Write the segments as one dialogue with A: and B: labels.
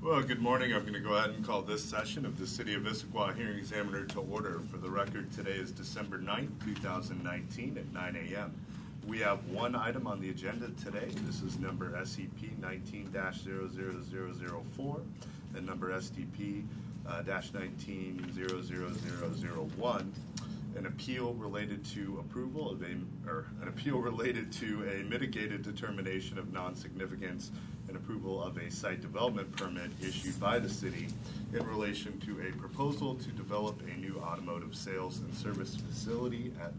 A: Well, good morning. I'm going to go ahead and call this session of the City of Issaquah Hearing Examiner to order. For the record, today is December 9th, 2019 at 9 a.m. We have one item on the agenda today. This is number SCP 19-00004 and number SDP-19-00001. An appeal related to approval of an appeal related to a mitigated determination of non-significance and approval of a site development permit issued by the city in relation to a proposal to develop a new automotive sales and service facility at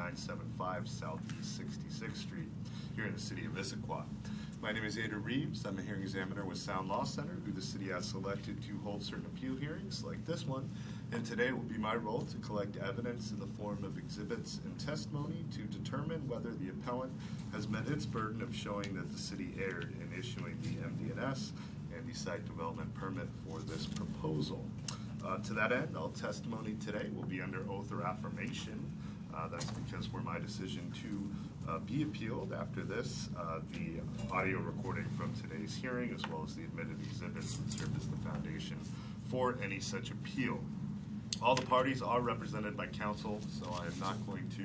A: 22975 Southeast 66th Street here in the city of Issaquah. My name is Andrew Reeves. I'm a hearing examiner with Sound Law Center, who the city has selected to hold certain appeal hearings like this one. And today it will be my role to collect evidence in the form of exhibits and testimony to determine whether the appellant has met its burden of showing that the city erred in issuing the MD&S and the site development permit for this proposal. To that end, all testimony today will be under oath or affirmation. That's because for my decision to be appealed after this, the audio recording from today's hearing as well as the admitted exhibits would serve as the foundation for any such appeal. All the parties are represented by counsel, so I am not going to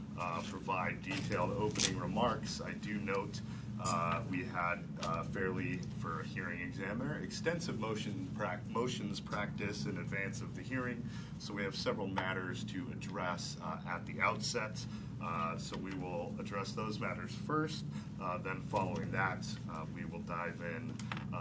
A: provide detailed opening remarks. I do note we had fairly, for a hearing examiner, extensive motions practice in advance of the hearing, so we have several matters to address at the outset. So we will address those matters first. Then following that, we will dive in.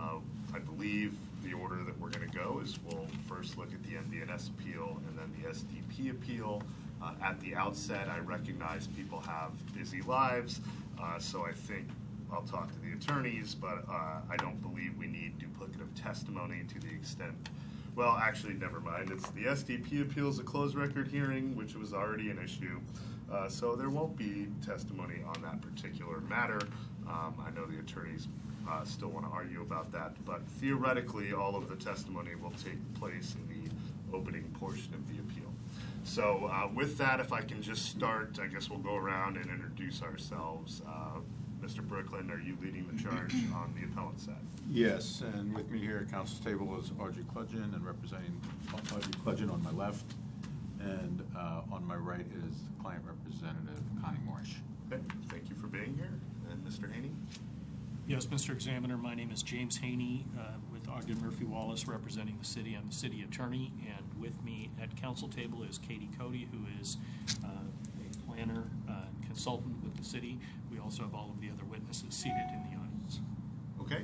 A: I believe the order that we're going to go is we'll first look at the MD&S appeal and then the SDP appeal. At the outset, I recognize people have busy lives, so I think I'll talk to the attorneys, but I don't believe we need duplicative testimony to the extent. Well, actually, never mind. It's the SDP appeal is a closed record hearing, which was already an issue. So there won't be testimony on that particular matter. I know the attorneys still want to argue about that, but theoretically, all of the testimony will take place in the opening portion of the appeal. So with that, if I can just start, I guess we'll go around and introduce ourselves. Mr. Brooklyn, are you leading the charge on the appellant side?
B: Yes, and with me here at council's table is Audrey Kludgeon, and representing Audrey Kludgeon on my left, and on my right is client representative Connie Marsh.
A: Okay, thank you for being here. And Mr. Haney?
C: Yes, Mr. Examiner, my name is James Haney with Ogden Murphy Wallace, representing the city. I'm the city attorney, and with me at council table is Katie Cody, who is a planner and consultant with the city. We also have all of the other witnesses seated in the audience.
A: Okay.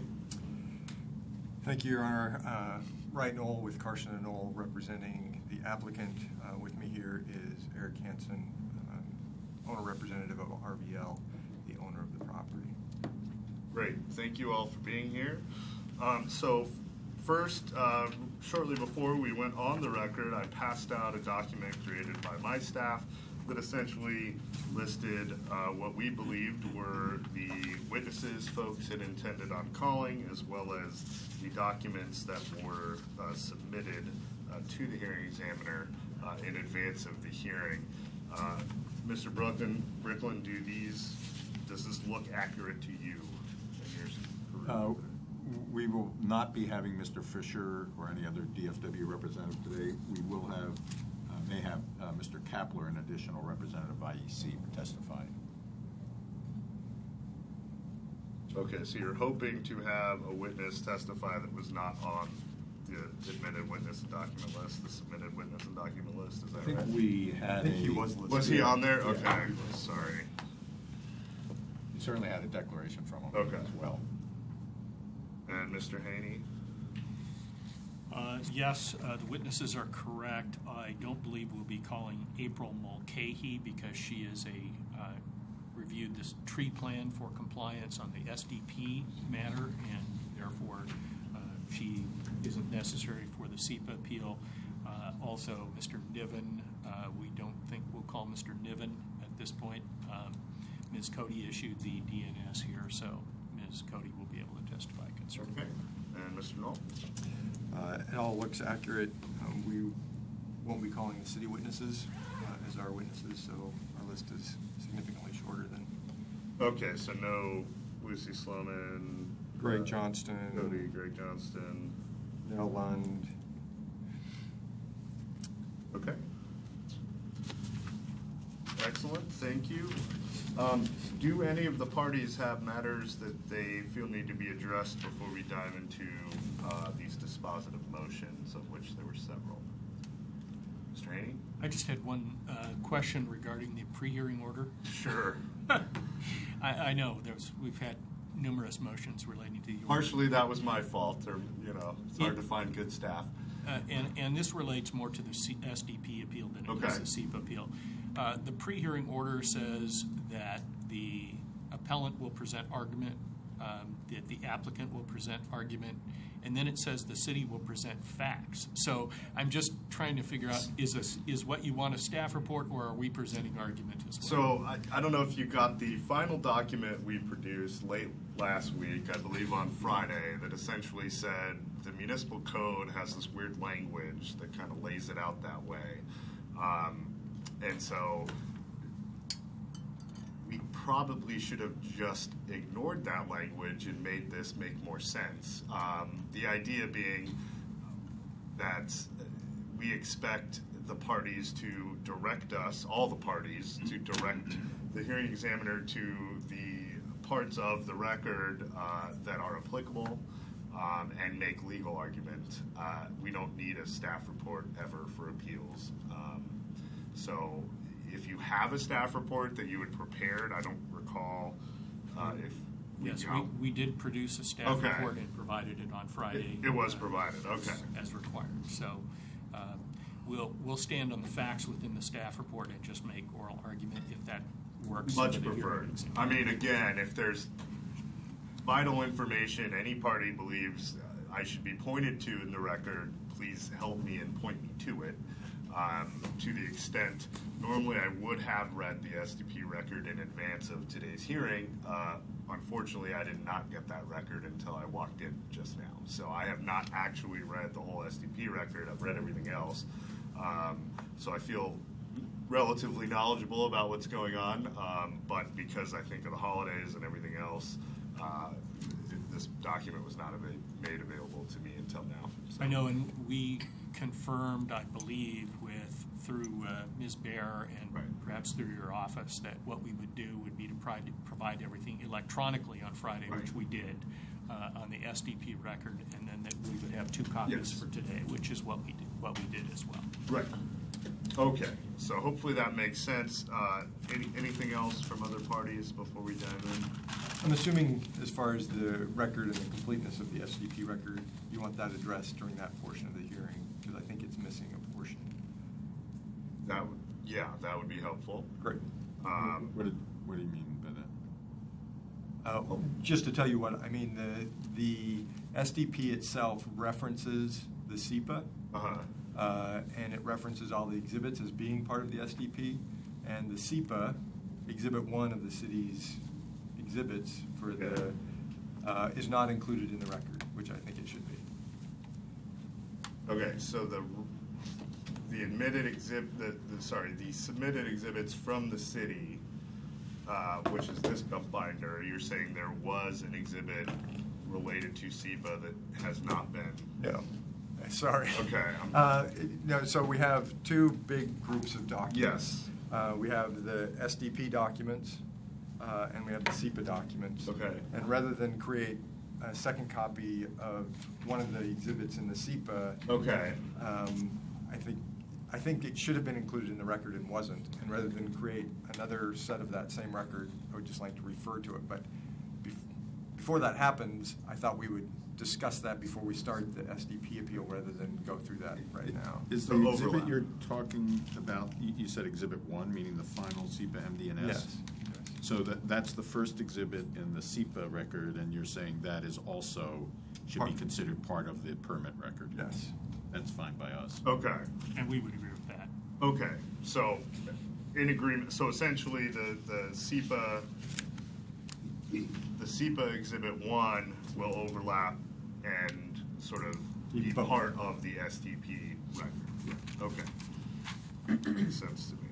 D: Thank you, Your Honor. Wright Knoll with Carson and Knoll representing the applicant. With me here is Eric Hansen, owner representative of RVL, the owner of the property.
A: Great. Thank you all for being here. So first, shortly before we went on the record, I passed out a document created by my staff that essentially listed what we believed were the witnesses folks had intended on calling, as well as the documents that were submitted to the hearing examiner in advance of the hearing. Mr. Brooklyn, does this look accurate to you?
B: We will not be having Mr. Fisher or any other DFW representative today. We will have, may have Mr. Kapler, an additional representative of IEC, testifying.
A: Okay, so you're hoping to have a witness testify that was not on the admitted witness and document list, the submitted witness and document list, is that right?
B: I think we had
D: he was listed.
A: Was he on there? Okay,
B: Yeah.
A: Sorry.
B: You certainly had a declaration from him as well.
A: And Mr. Haney?
C: Yes, the witnesses are correct. I don't believe we'll be calling April Mulcahy because she is reviewed this tree plan for compliance on the SDP matter, and therefore she isn't necessary for the SEPA appeal. Also, Mr. Niven, we don't think we'll call Mr. Niven at this point. Ms. Cody issued the DNS here, so Ms. Cody will be able to testify concerning.
A: Okay. And Mr. Knoll?
D: It all looks accurate. We won't be calling the city witnesses as our witnesses, so our list is significantly shorter than.
A: Okay, so no Lucy Sloman,
D: Greg Johnston.
A: Cody, Greg Johnston,
D: Nell Lund.
A: Okay. Excellent, thank you. Do any of the parties have matters that they feel need to be addressed before we dive into these dispositive motions, of which there were several? Mr. Haney?
C: I just had one question regarding the pre-hearing order.
A: Sure.
C: I know we've had numerous motions relating to the order.
A: Partially that was my fault, or, it's hard to find good staff.
C: And this relates more to the SDP appeal than it
A: Okay.
C: does the SEPA appeal. The pre-hearing order says that the appellant will present argument, that the applicant will present argument, and then it says the city will present facts. So I'm just trying to figure out, is what you want a staff report, or are we presenting argument as well?
A: So I don't know if you got the final document we produced late last week, I believe on Friday, that essentially said the municipal code has this weird language that kind of lays it out that way. And so we probably should have just ignored that language and made this make more sense. The idea being that we expect the parties to direct us, all the parties, to direct the hearing examiner to the parts of the record that are applicable and make legal argument. We don't need a staff report ever for appeals. So if you have a staff report that you had prepared, I don't recall if we
C: Yes,
A: got...
C: we did produce a staff
A: Okay.
C: report and provided it on Friday.
A: It was provided, okay.
C: As required. So we'll stand on the facts within the staff report and just make oral argument if that works.
A: Much
C: for the hearing
A: preferred.
C: examiner.
A: I mean, again, if there's vital information any party believes I should be pointed to in the record, please help me and point me to it. To the extent, normally I would have read the SDP record in advance of today's hearing. Unfortunately, I did not get that record until I walked in just now. So I have not actually read the whole SDP record. I've read everything else. So I feel relatively knowledgeable about what's going on, but because I think of the holidays and everything else, this document was not made available to me until now. So.
C: I know, and we confirmed, I believe, through Ms. Baer and
A: Right.
C: perhaps through your office, that what we would do would be to provide everything electronically on Friday,
A: Right.
C: which we did on the SDP record, and then that we would have 2 copies
A: Yes.
C: for today, which is what we did as well.
A: Right. Okay. So hopefully that makes sense. Anything else from other parties before we dive in?
D: I'm assuming, as far as the record and the completeness of the SDP record, you want that addressed during that portion of the hearing, because I think it's missing a portion.
A: That would be helpful.
D: Great.
B: What do you mean by that?
D: Just to tell you what I mean, the SDP itself references the SEPA, and it references all the exhibits as being part of the SDP, and the SEPA, Exhibit 1 of the city's exhibits for the is not included in the record, which I think it should be.
A: Okay. So the admitted exhibit, the submitted exhibits from the city, which is this binder. You're saying there was an exhibit related to SEPA that has not been.
D: No. Sorry.
A: Okay.
D: No, so we have 2 big groups of documents.
A: Yes.
D: We have the SDP documents, and we have the SEPA documents.
A: Okay.
D: And rather than create a second copy of one of the exhibits in the SEPA,
A: Okay.
D: I think it should have been included in the record and wasn't. And rather than create another set of that same record, I would just like to refer to it. But before that happens, I thought we would discuss that before we start the SDP appeal rather than go through that right now.
B: Is
A: So
B: the exhibit
A: overlap.
B: you're talking about, you said Exhibit 1, meaning the final SEPA MD&S?
D: Yes.
B: So that's the first exhibit in the SEPA record, and you're saying that is also, should be considered part of the permit record?
D: Yes.
B: That's fine by us.
A: Okay.
C: And we would agree with that.
A: Okay. So in agreement. So essentially, the SEPA Exhibit 1 will overlap and sort of be
D: Both.
A: part of the SDP record. Okay. Makes sense to me.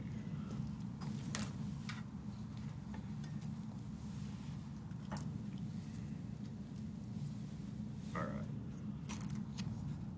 A: All right.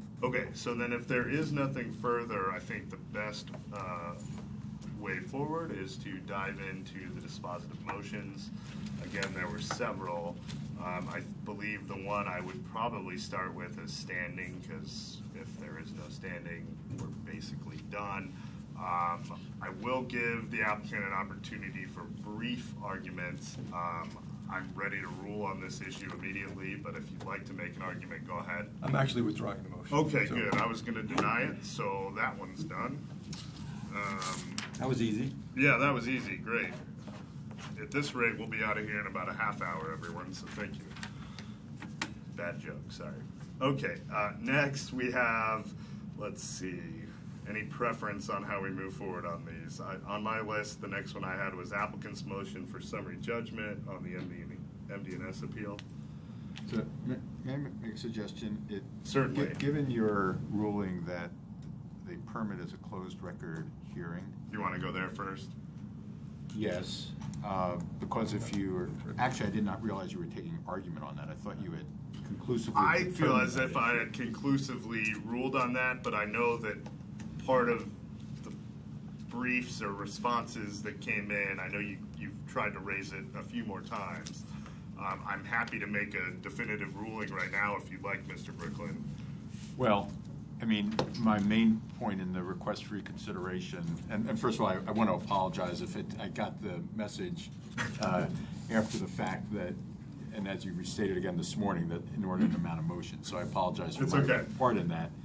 A: Okay, so then if there is nothing further, I think the best way forward is to dive into the dispositive motions. Again, there were several. I believe the one I would probably start with is standing, because if there is no standing, we're basically done. I will give the applicant an opportunity for brief arguments. I'm ready to rule on this issue immediately, but if you'd like to make an argument, go ahead.
D: I'm actually withdrawing the motion.
A: Okay,
D: so-
A: good. I was going to deny it, so that one's done.
E: That was easy.
A: Yeah, that was easy. Great. At this rate, we'll be out of here in about a half hour, everyone, so thank you. Bad joke, sorry. Okay, next we have, let's see, any preference on how we move forward on these? On my list, the next one I had was applicant's motion for summary judgment on the MD&S appeal.
B: So, may I make a suggestion?
A: Certainly.
B: Given your ruling that the permit is a closed record hearing.
A: You want to go there first?
B: Yes, because if you were, actually, I did not realize you were taking argument on that. I thought you had conclusively.
A: I feel
B: determined
A: as
B: that
A: if I
B: issue.
A: had conclusively ruled on that, but I know that part of the briefs or responses that came in, I know you've tried to raise it a few more times. I'm happy to make a definitive ruling right now if you'd like, Mr. Brooklyn.
B: Well, I mean, my main point in the request for reconsideration, and first of all, I want to apologize if I got the message after the fact that, and as you restated again this morning, that inordinate amount of motion. So I apologize for
A: It's
B: my
A: okay.
B: part in that.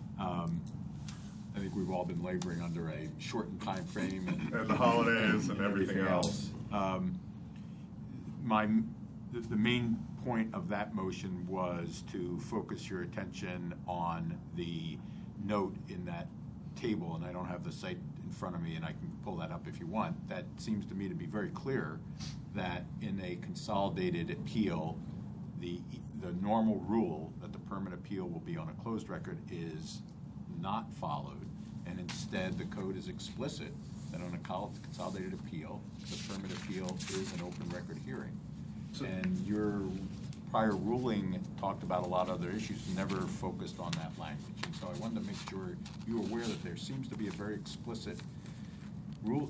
B: I think we've all been laboring under a shortened time frame
A: And the holidays and everything else.
B: The main point of that motion was to focus your attention on the note in that table, and I don't have the site in front of me, and I can pull that up if you want. That seems to me to be very clear that in a consolidated appeal, the normal rule that the permit appeal will be on a closed record is not followed, and instead the code is explicit that on a consolidated appeal, the permit appeal is an open record hearing. And your prior ruling talked about a lot of other issues, never focused on that language. And so I wanted to make sure you were aware that there seems to be a very explicit rule,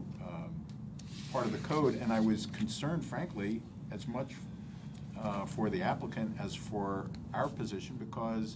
B: part of the code, and I was concerned, frankly, as much for the applicant as for our position, because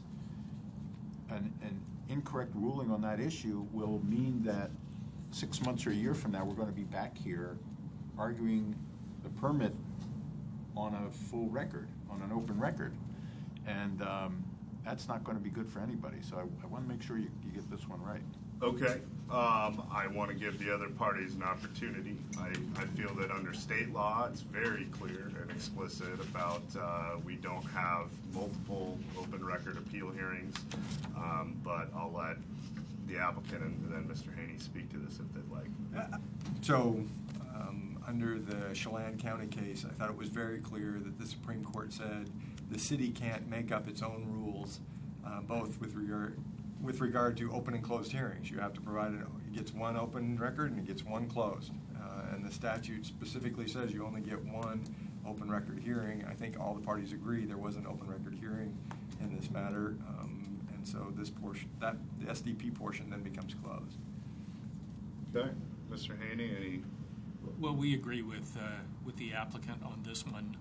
B: an incorrect ruling on that issue will mean that 6 months or a year from now, we're going to be back here arguing the permit on a full record, on an open record. And that's not going to be good for anybody. So I want to make sure you get this one right.
A: Okay. I want to give the other parties an opportunity. I feel that under state law, it's very clear and explicit about we don't have multiple open record appeal hearings, but I'll let the applicant and then Mr. Haney speak to this if they'd like.
D: So, under the Chelan County case, I thought it was very clear that the Supreme Court said the city can't make up its own rules, both with regard to open and closed hearings. You have to provide it gets one open record and it gets one closed. And the statute specifically says you only get one open record hearing. I think all the parties agree there was an open record hearing in this matter, and so this portion, the SDP portion, then becomes closed.
A: Okay. Mr. Haney, any?
C: Well, we agree with the applicant on this one.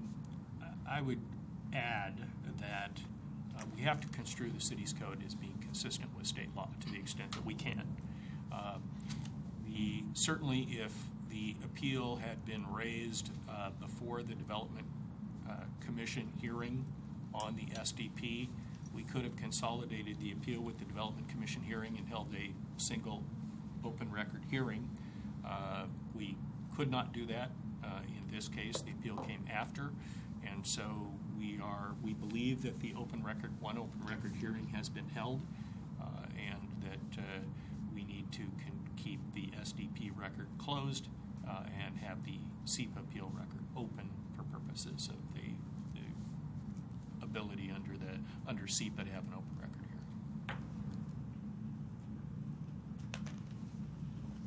C: I would add that we have to construe the city's code as being consistent with state law to the extent that we can. Certainly, if the appeal had been raised before the Development Commission hearing on the SDP, we could have consolidated the appeal with the Development Commission hearing and held a single open record hearing. We could not do that in this case. The appeal came after, and so we believe that the one open record hearing has been held, and that we need to keep the SDP record closed and have the SEPA appeal record open for purposes of the ability under SEPA to have an open record hearing.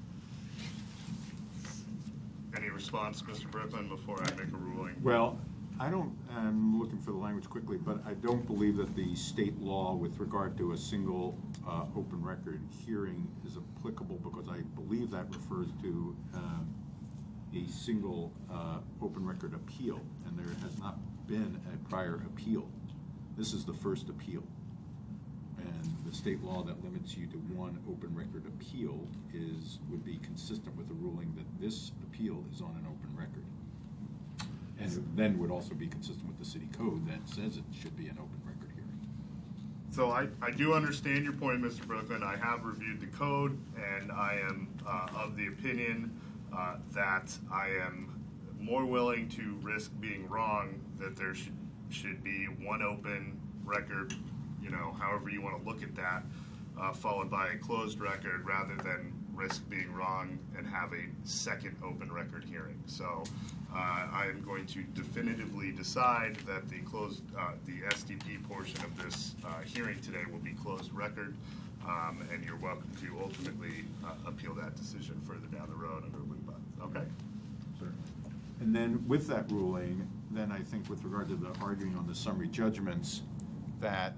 A: Any response, Mr. Brooklyn, before I make a ruling?
B: Well, I'm looking for the language quickly, but I don't believe that the state law with regard to a single open record hearing is applicable, because I believe that refers to a single open record appeal, and there has not been a prior appeal. This is the first appeal. And the state law that limits you to one open record appeal would be consistent with the ruling that this appeal is on an open record. And then would also be consistent with the city code that says it should be an open record hearing.
A: So I do understand your point, Mr. Brooklyn. I have reviewed the code, and I am of the opinion that I am more willing to risk being wrong, that there should be one open record, however you want to look at that, followed by a closed record, rather than risk being wrong and have a second open record hearing. So I am going to definitively decide that the SDP portion of this hearing today will be closed record, and you're welcome to ultimately appeal that decision further down the road under LUPA. Okay?
B: Certainly. And then with that ruling, then I think with regard to the arguing on the summary judgments, that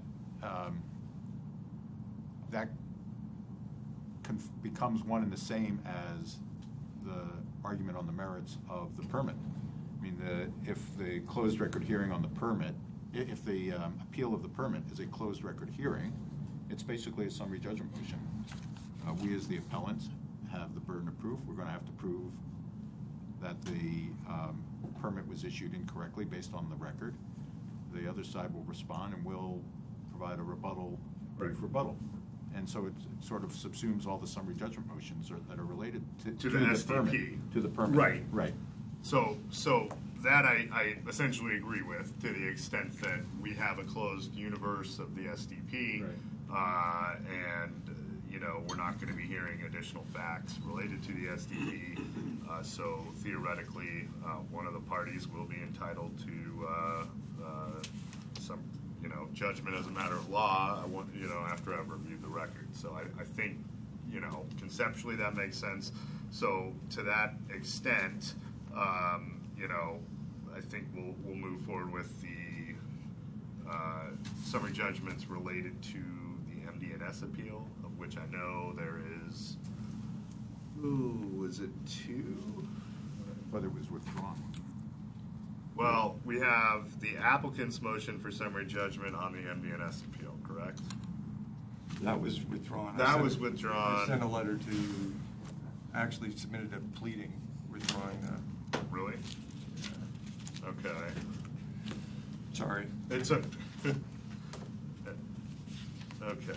B: becomes one and the same as the argument on the merits of the permit. I mean, if the closed record hearing on the permit, if the appeal of the permit is a closed record hearing, it's basically a summary judgment motion. We as the appellants have the burden of proof. We're going to have to prove that the permit was issued incorrectly based on the record. The other side will respond, and we'll provide a rebuttal, brief rebuttal. And so it sort of subsumes all the summary judgment motions that are related to
A: the SDP.
B: permit, to the permit.
A: Right.
B: Right.
A: So that I essentially agree with, to the extent that we have a closed universe of the SDP,
B: Right.
A: and we're not going to be hearing additional facts related to the SDP. So theoretically, one of the parties will be entitled to some judgment as a matter of law. After I've reviewed the record. So I think conceptually that makes sense. So to that extent, I think we'll move forward with the summary judgments related to the MDNS appeal, of which I know there is. Was it 2?
B: Whether it was withdrawn.
A: Well, we have the applicant's motion for summary judgment on the MDNS appeal, correct?
D: That was withdrawn.
A: That was withdrawn.
D: I sent a letter to, actually submitted a pleading withdrawing that.
A: Really? Okay.
D: Sorry.
A: It's a. Okay.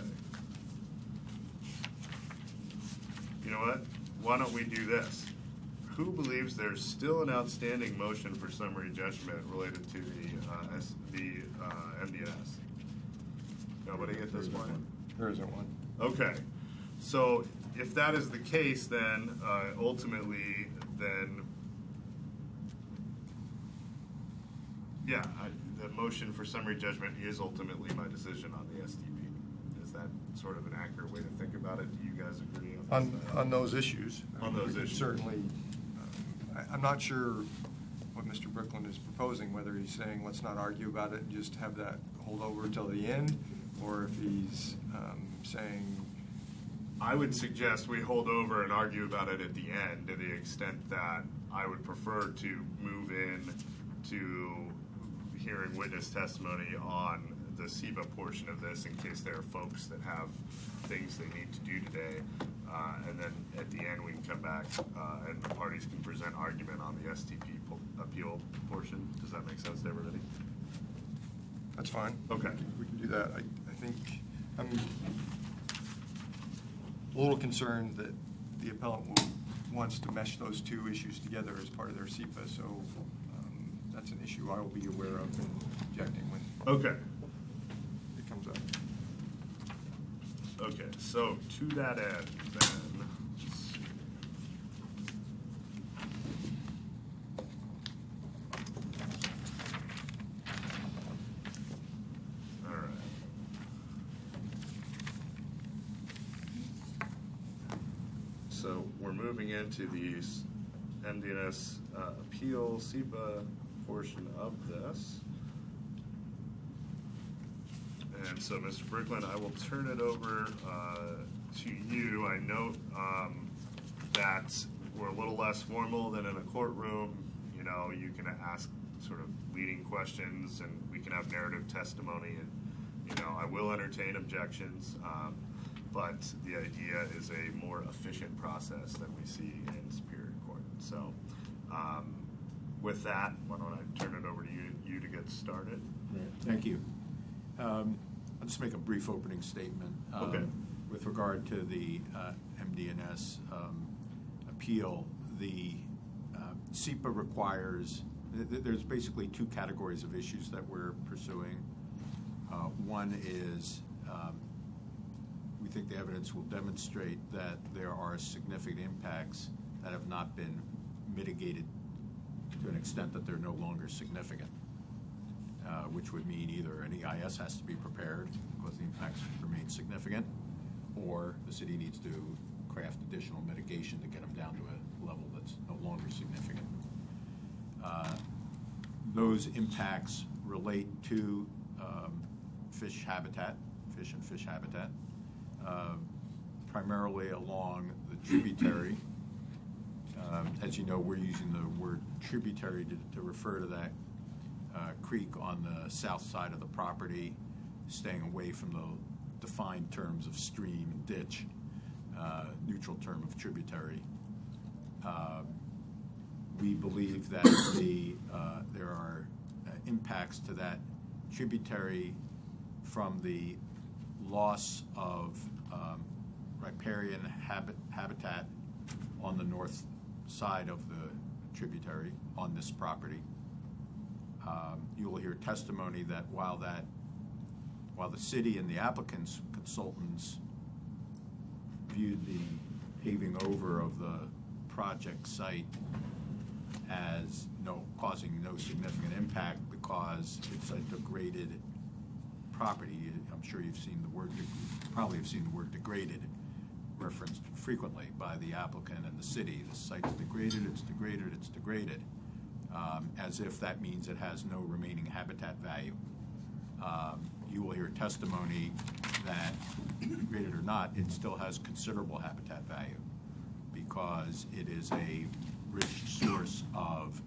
A: You know what? Why don't we do this? Who believes there's still an outstanding motion for summary judgment related to the MDNS? Nobody at this point?
D: There isn't one.
A: Okay. So if that is the case, then ultimately, the motion for summary judgment is ultimately my decision on the SDP. Is that sort of an accurate way to think about it? Do you guys agree on this?
D: On those issues.
A: On those issues.
D: Certainly. I'm not sure what Mr. Brooklyn is proposing, whether he's saying let's not argue about it and just have that hold over until the end, or if he's saying...
A: I would suggest we hold over and argue about it at the end, to the extent that I would prefer to move in to hearing witness testimony on the SEBA portion of this, in case there are folks that have things they need to do today. And then at the end, we can come back and the parties can present argument on the SDP appeal portion. Does that make sense to everybody?
D: That's fine.
A: Okay.
D: We can do that. I think I'm a little concerned that the appellant wants to mesh those two issues together as part of their SEPA, so that's an issue I will be aware of and objecting when
A: Okay.
D: it comes up.
A: Okay, so to that end, then, let's see. All right. So we're moving into these MDNS appeal, SEPA portion of this. And so, Mr. Brickman, I will turn it over to you. I note that we're a little less formal than in a courtroom. You know, you can ask sort of leading questions, and we can have narrative testimony. And you know, I will entertain objections, but the idea is a more efficient process than we see in Superior Court. So, with that, why don't I turn it over to you to get started?
B: Thank you. I'll just make a brief opening statement.
A: Okay.
B: With regard to the MD&S appeal, the SEPA requires, there's basically two categories of issues that we're pursuing. One is we think the evidence will demonstrate that there are significant impacts that have not been mitigated to an extent that they're no longer significant, which would mean either an EIS has to be prepared because the impacts remain significant, or the city needs to craft additional mitigation to get them down to a level that's no longer significant. Those impacts relate to fish and fish habitat, primarily along the tributary. As you know, we're using the word tributary to refer to that creek on the south side of the property, staying away from the defined terms of stream and ditch, neutral term of tributary. We believe that there are impacts to that tributary from the loss of riparian habitat on the north side of the tributary on this property. You will hear testimony that while the city and the applicant's consultants viewed the paving over of the project site as causing no significant impact because it's a degraded property. I'm sure you've seen the word, probably have seen the word degraded referenced frequently by the applicant and the city. The site's degraded, it's degraded, it's degraded, as if that means it has no remaining habitat value. You will hear testimony that, degraded or not, it still has considerable habitat value because it is a rich source of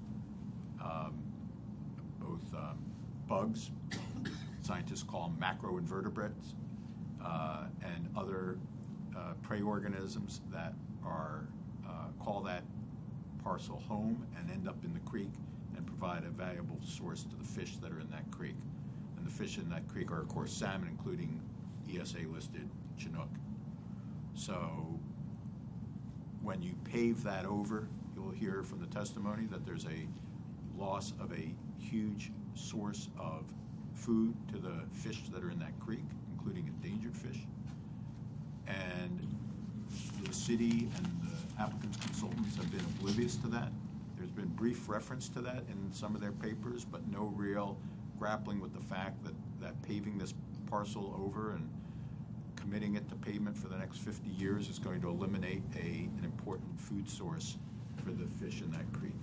B: both bugs, scientists call them macroinvertebrates, and other prey organisms that call that parcel home and end up in the creek and provide a valuable source to the fish that are in that creek. And the fish in that creek are, of course, salmon, including ESA-listed Chinook. So when you pave that over, you'll hear from the testimony that there's a loss of a huge source of food to the fish that are in that creek, including endangered fish. And the city and the applicant's consultants have been oblivious to that. There's been brief reference to that in some of their papers, but no real grappling with the fact that paving this parcel over and committing it to pavement for the next 50 years is going to eliminate an important food source for the fish in that creek.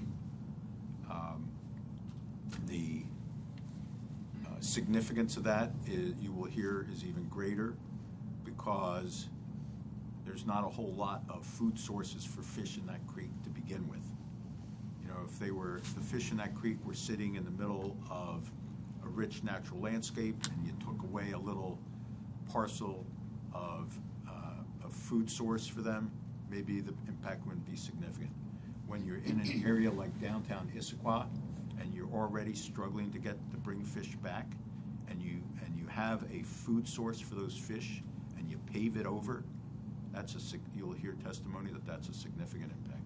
B: The significance of that you will hear is even greater because there's not a whole lot of food sources for fish in that creek to begin with. You know, if the fish in that creek were sitting in the middle of a rich natural landscape and you took away a little parcel of food source for them, maybe the impact wouldn't be significant. When you're in an area like downtown Issaquah and you're already struggling to bring fish back, and you have a food source for those fish, and you pave it over, you'll hear testimony that that's a significant impact.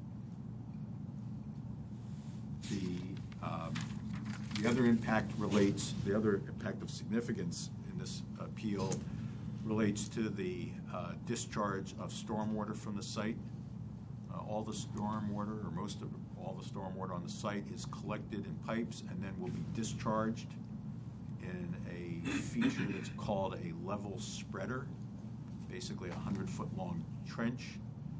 B: The other impact of significance in this appeal relates to the discharge of stormwater from the site. All the stormwater, or most of all the stormwater on the site, is collected in pipes and then will be discharged in a feature that's called a level spreader, basically a 100-foot long trench.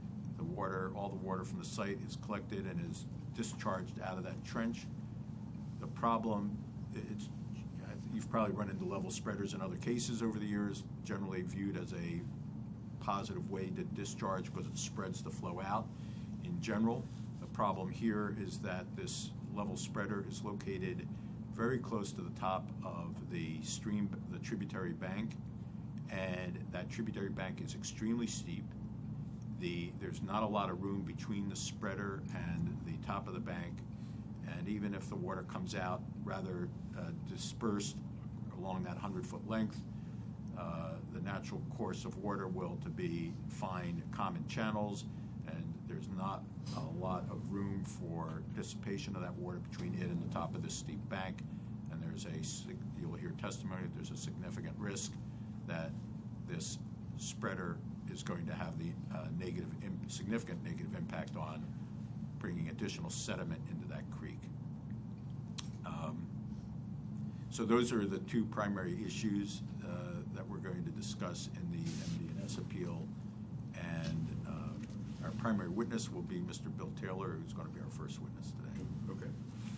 B: All the water from the site is collected and is discharged out of that trench. problem, you've probably run into level spreaders in other cases over the years, generally viewed as a positive way to discharge because it spreads the flow out. In general, the problem here is that this level spreader is located very close to the top of the stream, the tributary bank, and that tributary bank is extremely steep. There's not a lot of room between the spreader and the top of the bank, and even if the water comes out rather dispersed along that 100-foot length, the natural course of water will find common channels, and there's not a lot of room for dissipation of that water between it and the top of this steep bank. And you'll hear testimony that there's a significant risk that this spreader is going to have the significant negative impact on bringing additional sediment into that creek. So those are the two primary issues that we're going to discuss in the MD&S appeal. And our primary witness will be Mr. Bill Taylor, who's going to be our first witness today.
A: Okay.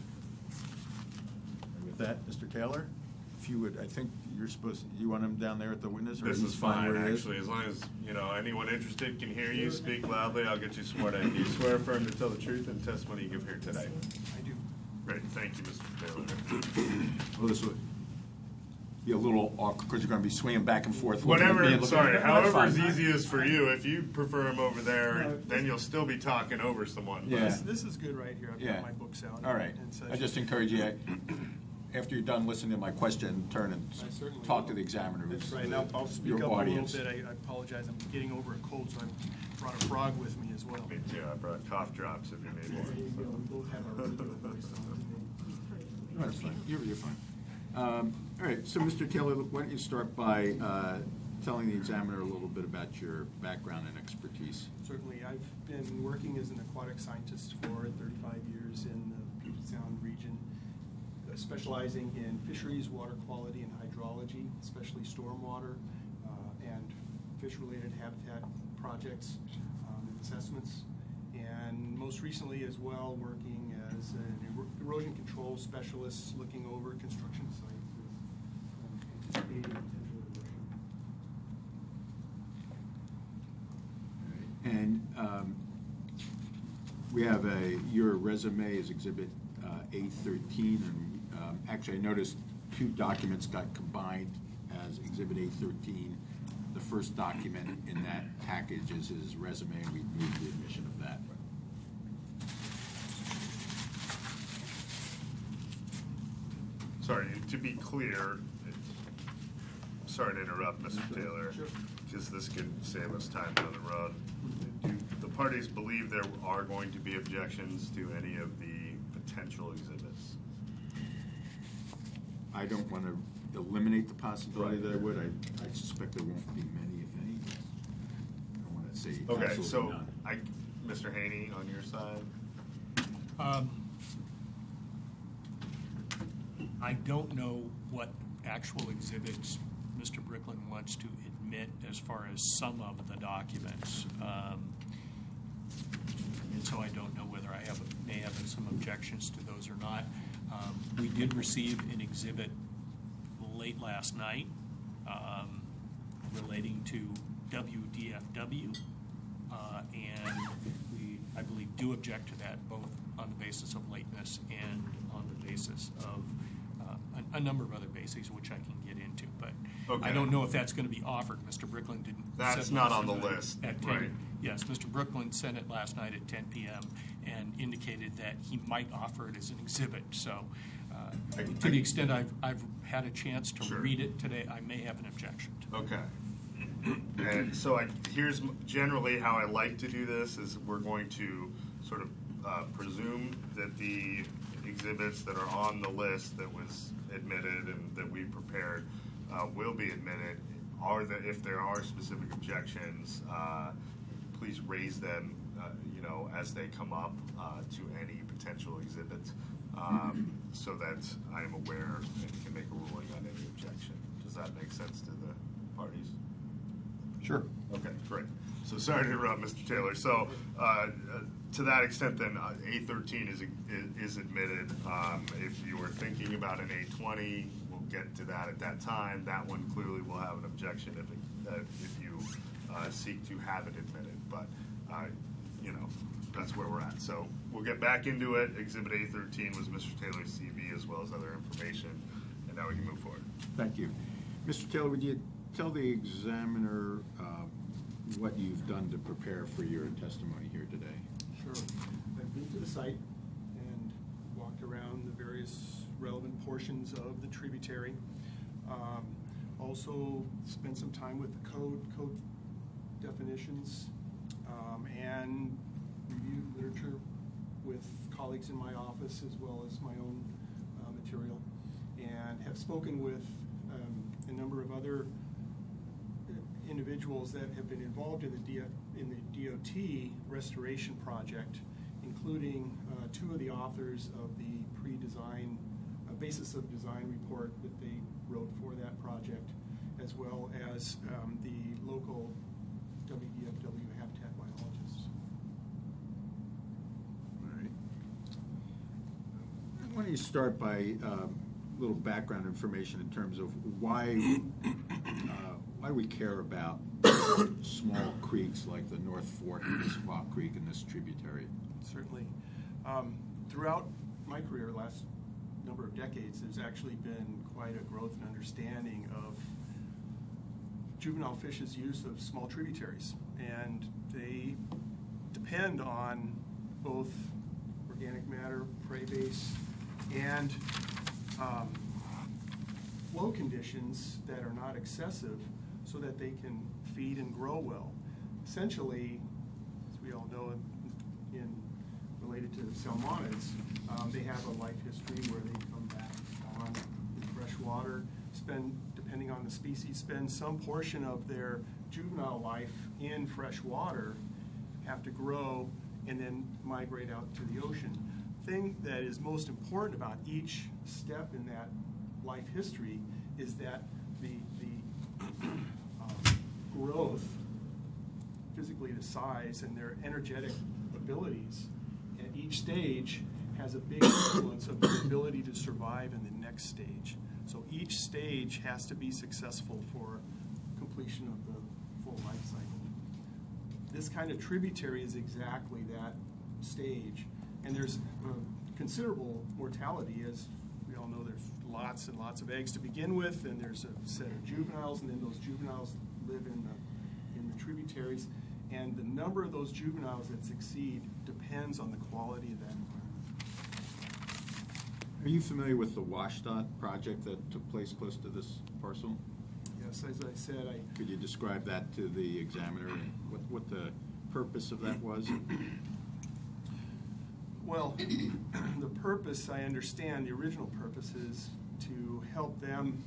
B: And with that, Mr. Taylor, if you would, I think you want him down there at the witness? Or
A: This
B: he's
A: is fine,
B: where he is?
A: actually, as long as, anyone interested can hear you, speak loudly, I'll get you sworn in. Do you swear affirm to tell the truth in the testimony you give here today?
C: I do.
A: Great, thank you, Mr. Taylor.
B: Well, this would be a little awkward because you're going to be swinging back and forth.
A: Whatever, however
B: fine.
A: is easiest for you. If you prefer him over there, then you'll still be talking over someone.
B: Yeah.
F: This is good right here. I've
B: Yeah.
F: got my books out.
B: All right.
F: and such.
B: I just encourage you, after you're done listening to my question, turn and
F: I certainly
B: talk
F: will.
B: to the examiner.
F: That's
B: who's
F: right. Now, I'll speak
B: your
F: up
B: audience.
F: a little bit. I apologize. I'm getting over a cold, so I brought a frog with me as well.
A: Me too, I brought cough drops if you need
F: There you go.
A: one.
F: We both have our radio voice on today.
B: No, that's fine. You're fine. All right, so Mr. Taylor, why don't you start by telling the examiner a little bit about your background and expertise?
F: Certainly. I've been working as an aquatic scientist for 35 years in the Puget Sound region, specializing in fisheries, water quality, and hydrology, especially stormwater and fish-related habitat projects and assessments. And most recently as well, working as an erosion control specialist looking over construction sites with anticipated potential erosion.
B: And we have your resume is Exhibit A13, and actually I noticed two documents got combined as Exhibit A13. The first document in that package is his resume, and we moved the admission of that.
A: Sorry, to be clear, sorry to interrupt, Mr. Taylor,
F: Sure.
A: because this could save us time down the road. Do the parties believe there are going to be objections to any of the potential exhibits?
B: I don't want to eliminate the possibility that I would. I suspect there won't be many, if any. I don't want to say
A: Okay,
B: absolutely
A: so
B: none.
A: Mr. Haney, on your side?
C: I don't know what actual exhibits Mr. Bricklin wants to admit as far as some of the documents. And so I don't know whether I may have some objections to those or not. We did receive an exhibit late last night relating to WDFW, and we, I believe, do object to that both on the basis of lateness and on the basis of a number of other bases, which I can get into. But
A: Okay.
C: I don't know if that's going to be offered. Mr. Bricklin didn't.
A: That's
C: send
A: not
C: us
A: on the
C: tonight
A: list,
C: at 10.
A: right.
C: Yes, Mr. Bricklin sent it last night at 10 p.m. and indicated that he might offer it as an exhibit. So to the extent I've had a chance to
A: Sure.
C: read it today, I may have an objection to it.
A: Okay. And so here's generally how I like to do this is we're going to sort of presume that the exhibits that are on the list that was admitted and that we prepared will be admitted. If there are specific objections, please raise them, as they come up to any potential exhibits, so that I am aware and can make a ruling on any objection. Does that make sense to the parties?
B: Sure.
A: Okay, great. So sorry to interrupt, Mr. Taylor. So to that extent, then A13 is admitted. If you were thinking about an A20, we'll get to that at that time. That one clearly will have an objection if you seek to have it admitted. But you know, that's where we're at. So we'll get back into it. Exhibit A13 was Mr. Taylor's CV as well as other information, and now we can move forward.
B: Thank you. Mr. Taylor, would you tell the examiner what you've done to prepare for your testimony here today?
F: Sure. I've been to the site and walked around the various relevant portions of the tributary. Also spent some time with the code definitions, and reviewed literature with colleagues in my office as well as my own material, and have spoken with a number of other individuals that have been involved in the DOT restoration project, including two of the authors of the pre-design basis of design report that they wrote for that project, as well as the local WDFW habitat biologists.
B: All right. Why don't you start by a little background information in terms of why we care about small creeks like the North Fork and the Squaw Creek and this tributary?
F: Certainly. Throughout my career, last number of decades, there's actually been quite a growth and understanding of juvenile fish's use of small tributaries, and they depend on both organic matter, prey base, and flow conditions that are not excessive so that they can feed and grow well. Essentially, as we all know, related to salmonids, they have a life history where they come back on in fresh water, depending on the species, spend some portion of their juvenile life in fresh water, have to grow, and then migrate out to the ocean. The thing that is most important about each step in that life history is that the growth, physically the size, and their energetic abilities at each stage has a big influence of their ability to survive in the next stage. So each stage has to be successful for completion of the full life cycle. This kind of tributary is exactly that stage, and there's considerable mortality. As we all know, there's lots and lots of eggs to begin with, and there's a set of juveniles, and then those juveniles live in the tributaries, and the number of those juveniles that succeed depends on the quality of that environment.
B: Are you familiar with the WashDOT project that took place close to this parcel?
F: Yes, as I said,
B: Could you describe that to the examiner and what the purpose of that was?
F: Well, the purpose, I understand, the original purpose is to help them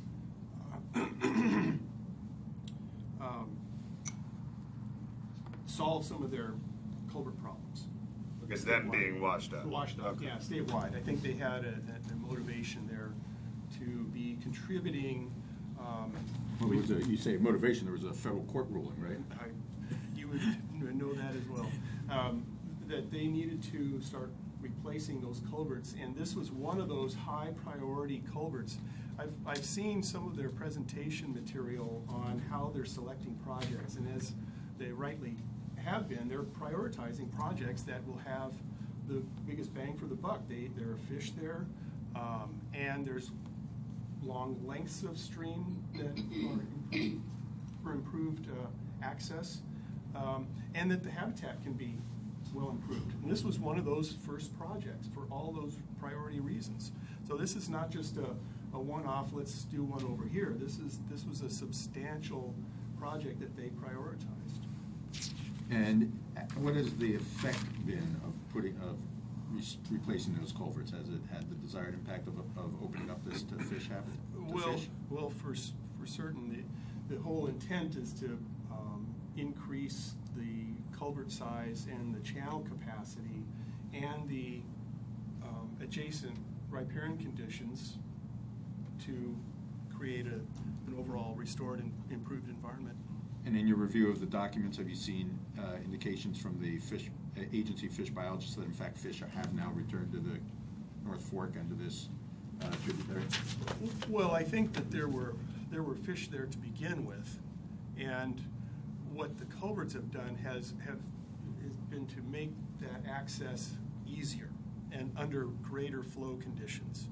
F: solve some of their culvert problems.
A: Because them being washed out.
F: Washed out,
A: Okay.
F: yeah, statewide. I think they had a motivation there to be contributing.
B: You say motivation, there was a federal court ruling, right?
F: You would know that as well. That they needed to start replacing those culverts, and this was one of those high priority culverts. I've seen some of their presentation material on how they're selecting projects, and as they rightly have been, they're prioritizing projects that will have the biggest bang for the buck. There are fish there, and there's long lengths of stream that are for improved access, and that the habitat can be well improved. And this was one of those first projects for all those priority reasons. So this is not just a one-off, let's do one over here. This was a substantial project that they prioritized.
B: And what has the effect been of replacing those culverts? Has it had the desired impact of opening up this to fish habitat?
F: Well, for certain, the whole intent is to increase the culvert size and the channel capacity and the adjacent riparian conditions to create an overall restored and improved environment.
B: And in your review of the documents, have you seen indications from the agency fish biologists that in fact fish have now returned to the North Fork and to this tributary?
F: Well, I think that there were fish there to begin with, and what the culverts have done has been to make that access easier and under greater flow conditions.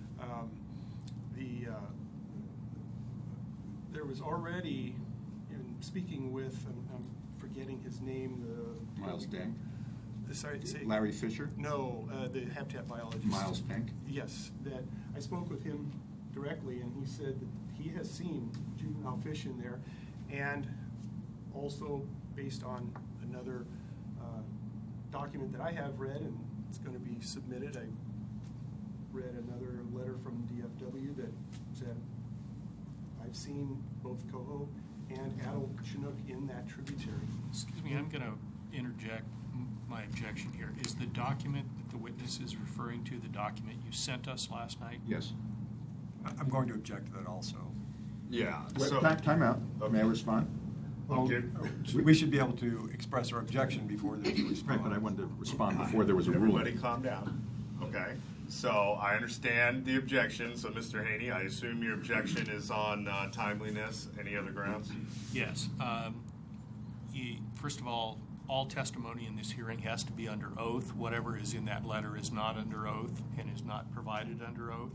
F: There was already, in speaking with, I'm forgetting his name,
B: Miles Denk?
F: Sorry, say
B: Larry Fisher?
F: No, the habitat biologist.
B: Miles Denk?
F: Yes, that I spoke with him directly, and he said that he has seen juvenile fish in there, and also based on another document that I have read, and it's going to be submitted, I read another letter from DFW that said, I've seen both coho and adult Chinook in that tributary.
C: Excuse me, I'm going to interject my objection here. Is the document that the witness is referring to the document you sent us last night?
B: Yes.
D: I'm going to object to that also.
A: Yeah.
B: Wait,
A: So,
B: time out.
A: Okay.
B: May I respond?
A: Okay.
D: We should be able to express our objection before there's a response.
B: Right, but I wanted to respond before there was a
A: Everybody
B: ruling.
A: calm down. Okay. So I understand the objection. So Mr. Haney, I assume your objection is on timeliness. Any other grounds?
C: Yes. First of all testimony in this hearing has to be under oath. Whatever is in that letter is not under oath and is not provided under oath.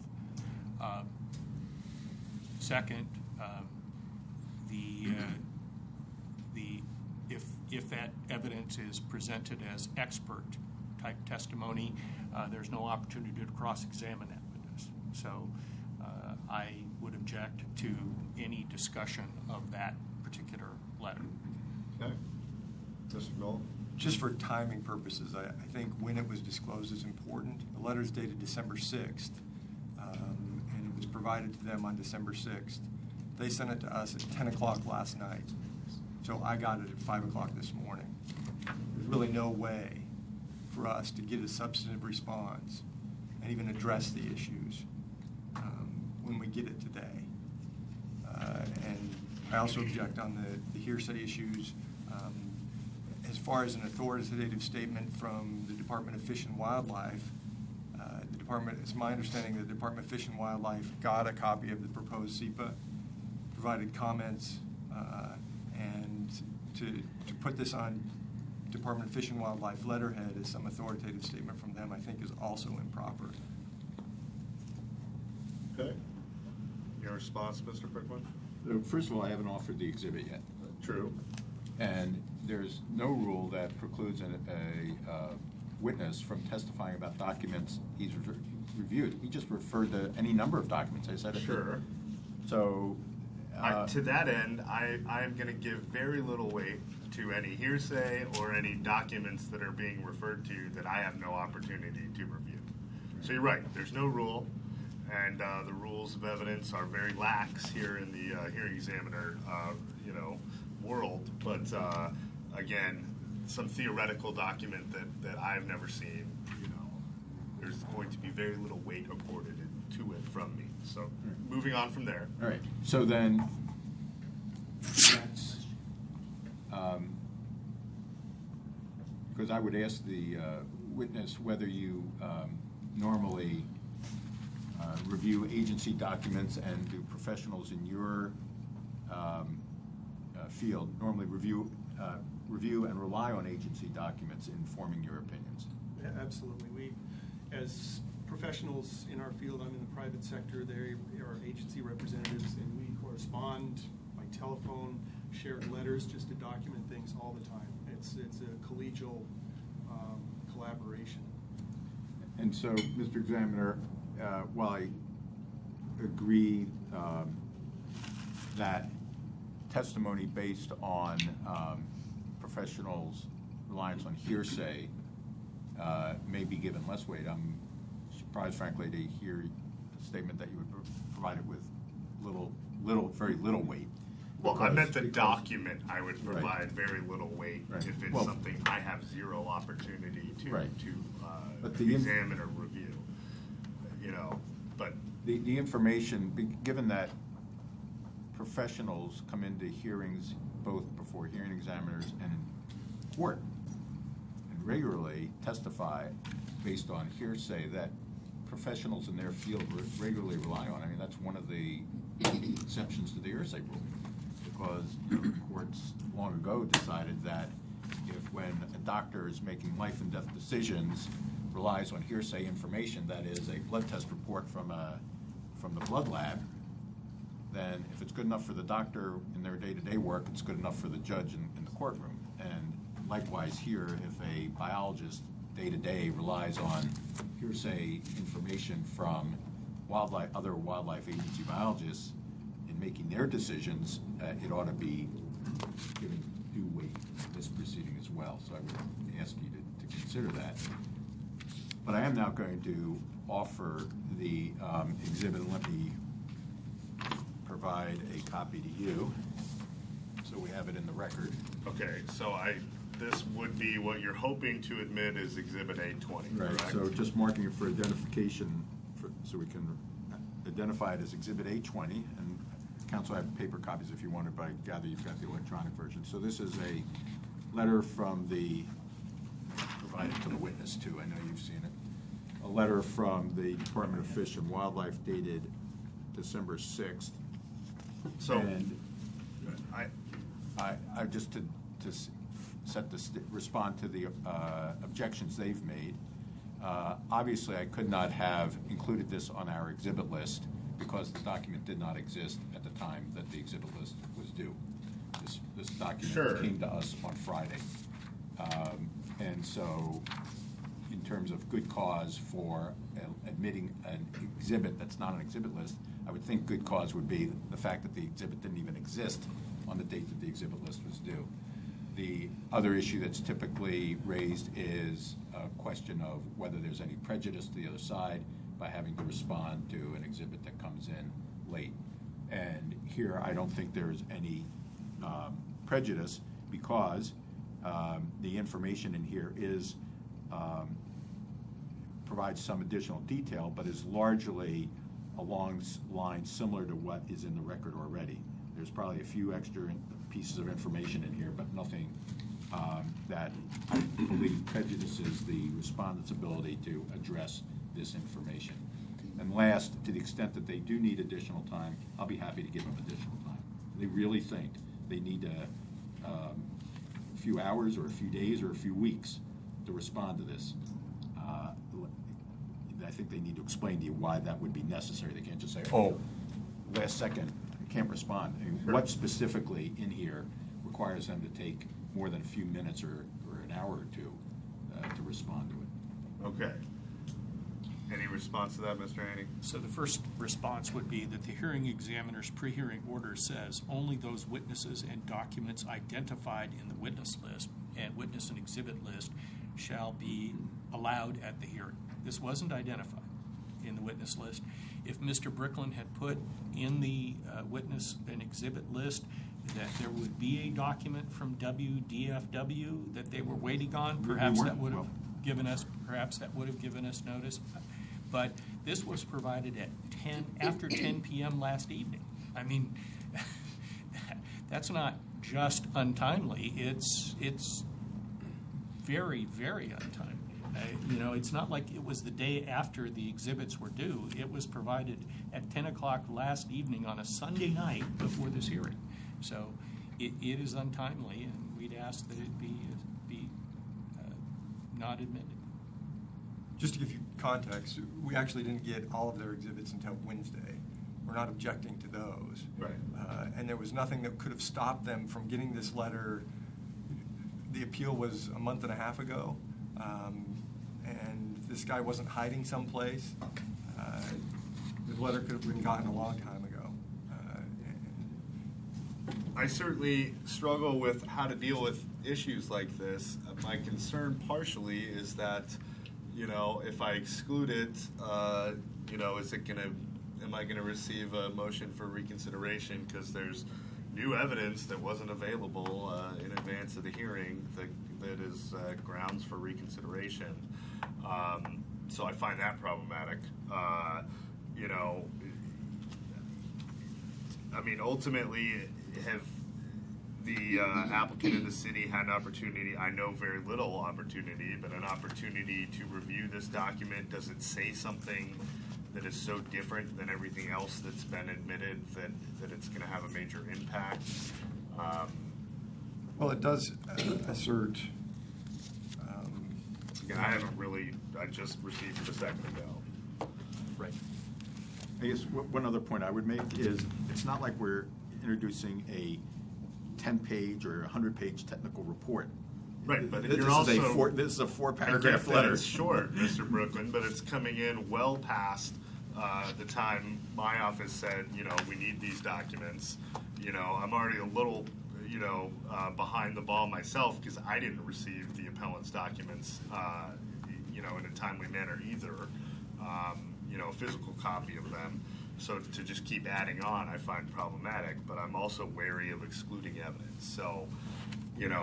C: Second, if that evidence is presented as expert type testimony, there's no opportunity to cross-examine that witness. So I would object to any discussion of that particular letter.
A: Okay. Mr. Knoll?
D: Just for timing purposes, I think when it was disclosed is important. The letter's dated December 6th, and it was provided to them on December 6th. They sent it to us at 10 o'clock last night, so I got it at 5 o'clock this morning. There's really no way for us to get a substantive response and even address the issues when we get it today. And I also object on the hearsay issues. As far as an authoritative statement from the Department of Fish and Wildlife, it's my understanding that the Department of Fish and Wildlife got a copy of the proposed SEPA, provided comments, and to put this on Department of Fish and Wildlife letterhead as some authoritative statement from them, I think is also improper.
A: Okay. Your response, Mr. Prickman?
B: First of all, I haven't offered the exhibit yet.
A: True.
B: And there's no rule that precludes a witness from testifying about documents he's reviewed. He just referred to any number of documents. I said it.
A: Sure.
B: So
A: To that end, I am going to give very little weight to any hearsay or any documents that are being referred to that I have no opportunity to review. So you're right. There's no rule, and the rules of evidence are very lax here in the hearing examiner, world. But again, some theoretical document that I've never seen, there's going to be very little weight accorded to it from me. So moving on from there.
B: all right. So then, that's because I would ask the witness whether you normally review agency documents, and do professionals in your field normally review and rely on agency documents in forming your opinions?
F: Yeah, absolutely. We, as professionals in our field, I'm in the private sector, they are agency representatives, and we correspond by telephone, shared letters, just to document things all the time. It's a collegial collaboration.
B: And so, Mr. Examiner, while I agree that testimony based on professionals' reliance on hearsay may be given less weight, I'm surprised, frankly, to hear a statement that you would provide it with very little weight.
A: Well, I meant the document I would provide
B: Right.
A: very little weight
B: Right.
A: if it's
B: Well,
A: something I have zero opportunity to
B: Right. But
A: examine or review. But
B: The information, given that professionals come into hearings both before hearing examiners and in court, and regularly testify based on hearsay that professionals in their field regularly rely on. I mean, that's one of the exceptions to the hearsay rule, because courts long ago decided that when a doctor is making life and death decisions, relies on hearsay information, that is a blood test report from the blood lab, then if it's good enough for the doctor in their day-to-day work, it's good enough for the judge in the courtroom. And likewise here, if a biologist day-to-day relies on hearsay information from other wildlife agency biologists in making their decisions, it ought to be given due weight in this proceeding as well. So I would ask you to consider that. But I am now going to offer the exhibit, and let me provide a copy to you so we have it in the record.
A: Okay, so this would be what you're hoping to admit is Exhibit A20,
B: Right,
A: correct?
B: so just marking it for identification, so we can identify it as Exhibit A20, and counsel, I have paper copies if you want it, but I gather you've got the electronic version. So this is a letter from provided to the witness too, I know you've seen it. A letter from the Department of Fish and Wildlife dated December 6th.
A: So,
B: And
A: I,
B: I just to respond to the objections they've made. Obviously, I could not have included this on our exhibit list because the document did not exist at the time that the exhibit list was due. This document
A: Sure.
B: came to us on Friday. And so, in terms of good cause for admitting an exhibit that's not an exhibit list, I would think good cause would be the fact that the exhibit didn't even exist on the date that the exhibit list was due. The other issue that's typically raised is a question of whether there's any prejudice to the other side by having to respond to an exhibit that comes in late. And here, I don't think there's any prejudice because the information in here provides some additional detail, but is largely along lines similar to what is in the record already. There's probably a few extra pieces of information in here, but nothing that I believe prejudices the respondent's ability to address this information. And last, to the extent that they do need additional time, I'll be happy to give them additional time. They really think they need a few hours or a few days or a few weeks to respond to this. I think they need to explain to you why that would be necessary. They can't just say, oh, last second, I can't respond. I mean, what specifically in here requires them to take more than a few minutes or an hour or two to respond to it?
A: okay. Any response to that, Mr. Haney?
C: So the first response would be that the hearing examiner's pre-hearing order says only those witnesses and documents identified in the witness list and witness and exhibit list shall be allowed at the hearing. This wasn't identified in the witness list. If Mr. Bricklin had put in the witness and exhibit list that there would be a document from WDFW that they were waiting on, perhaps that would have given us notice. But this was provided at after 10 p.m. last evening. I mean, that's not just untimely. It's very, very untimely. It's not like it was the day after the exhibits were due. It was provided at 10 o'clock last evening on a Sunday night before this hearing. So it is untimely, and we'd ask that it be not admitted.
D: Just to give you context, we actually didn't get all of their exhibits until Wednesday. We're not objecting to those.
A: Right.
D: And there was nothing that could have stopped them from getting this letter. The appeal was a month and a half ago, and this guy wasn't hiding someplace. The letter could have been gotten a long time ago.
A: I certainly struggle with how to deal with issues like this. My concern partially is that, if I exclude it, am I gonna receive a motion for reconsideration because there's new evidence that wasn't available in advance of the hearing that is grounds for reconsideration. So I find that problematic. Ultimately, the applicant in the city had an opportunity, I know very little opportunity, but an opportunity to review this document. Does it say something that is so different than everything else that's been admitted that it's going to have a major impact?
D: Well, it does assert.
A: Again, I just received it a second ago.
C: Right.
B: I guess one other point I would make is it's not like we're introducing a 10-page or 100-page technical report.
A: Right, but
B: This
A: you're
B: is
A: also...
B: this is a
A: I get
B: 4-paragraph
A: that
B: letter.
A: it's short, Mr. Brooklyn, but it's coming in well past the time my office said, we need these documents. I'm already a little, behind the ball myself because I didn't receive the appellant's documents, in a timely manner either. A physical copy of them. So to just keep adding on, I find problematic. But I'm also wary of excluding evidence. So,
B: And